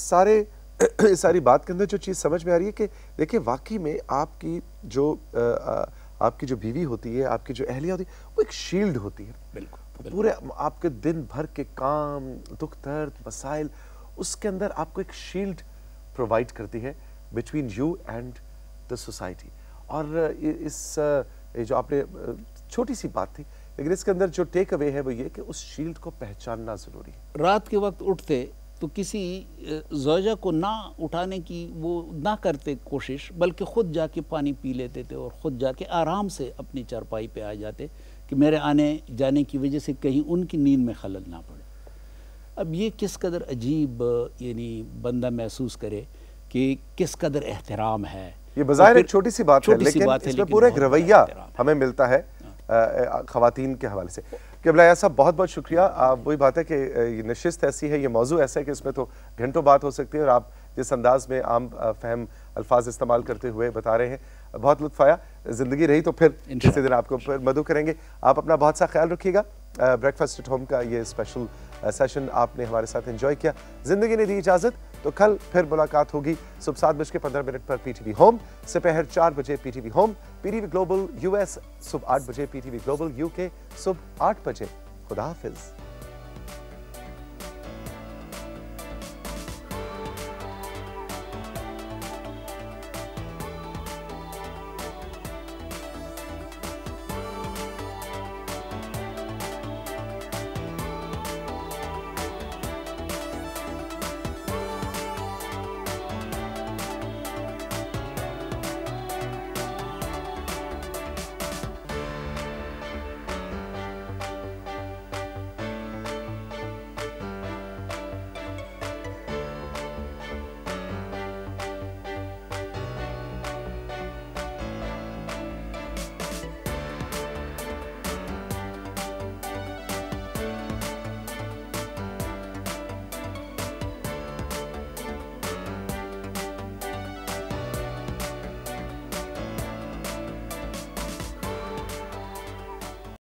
सारी बात के अंदर जो चीज़ समझ में आ रही है कि देखिए वाकई में आपकी जो बीवी होती है, आपकी जो अहलिया होती है, वो एक शील्ड होती है। बिल्कुल। पूरे आपके दिन भर के काम, दुख दर्द, मसाइल, उसके अंदर आपको एक शील्ड प्रोवाइड करती है between you and the society. और ये जो आपने छोटी सी बात थी, लेकिन इसके अंदर जो टेक अवे है वो ये कि उस शील्ड को पहचानना ज़रूरी है। रात के वक्त उठते तो किसी ज़ौजा को ना उठाने की वो ना करते कोशिश, बल्कि ख़ुद जाके पानी पी लेते थे और ख़ुद जाके आराम से अपनी चारपाई पे आ जाते कि मेरे आने जाने की वजह से कहीं उनकी नींद में खलल ना पड़े। अब ये किस कदर अजीब यानी बंदा महसूस करे कि किस कदर एहतराम है। ये बज़ाहिर एक छोटी सी बात है, लेकिन इसमें पूरा एक रवैया हमें मिलता है ख़वातीन के हवाले से। क़िबला याज़ साहब, बहुत बहुत शुक्रिया। वही बात है कि ये नशिस्त ऐसी है, ये मौजू ऐसा है कि इसमें तो घंटों बात हो सकती है, और आप जिस अंदाज में आम फहम अल्फाज इस्तेमाल करते हुए बता रहे हैं, बहुत लुत्फ़ आया। ज़िंदगी रही तो फिर किसी दिन आपको फिर मदू करेंगे। आप अपना बहुत सा ख्याल रखिएगा। ब्रेकफास्ट एट होम का ये स्पेशल सेशन आपने हमारे साथ एंजॉय किया। ज़िंदगी ने दी इजाज़त, तो कल फिर मुलाकात होगी सुबह 7:15 पर पीटीवी होम, दोपहर 4 बजे PTV home, PTV global US सुबह 8 बजे, पीटीवी ग्लोबल यूके सुबह 8 बजे। खुदा हाफिज़।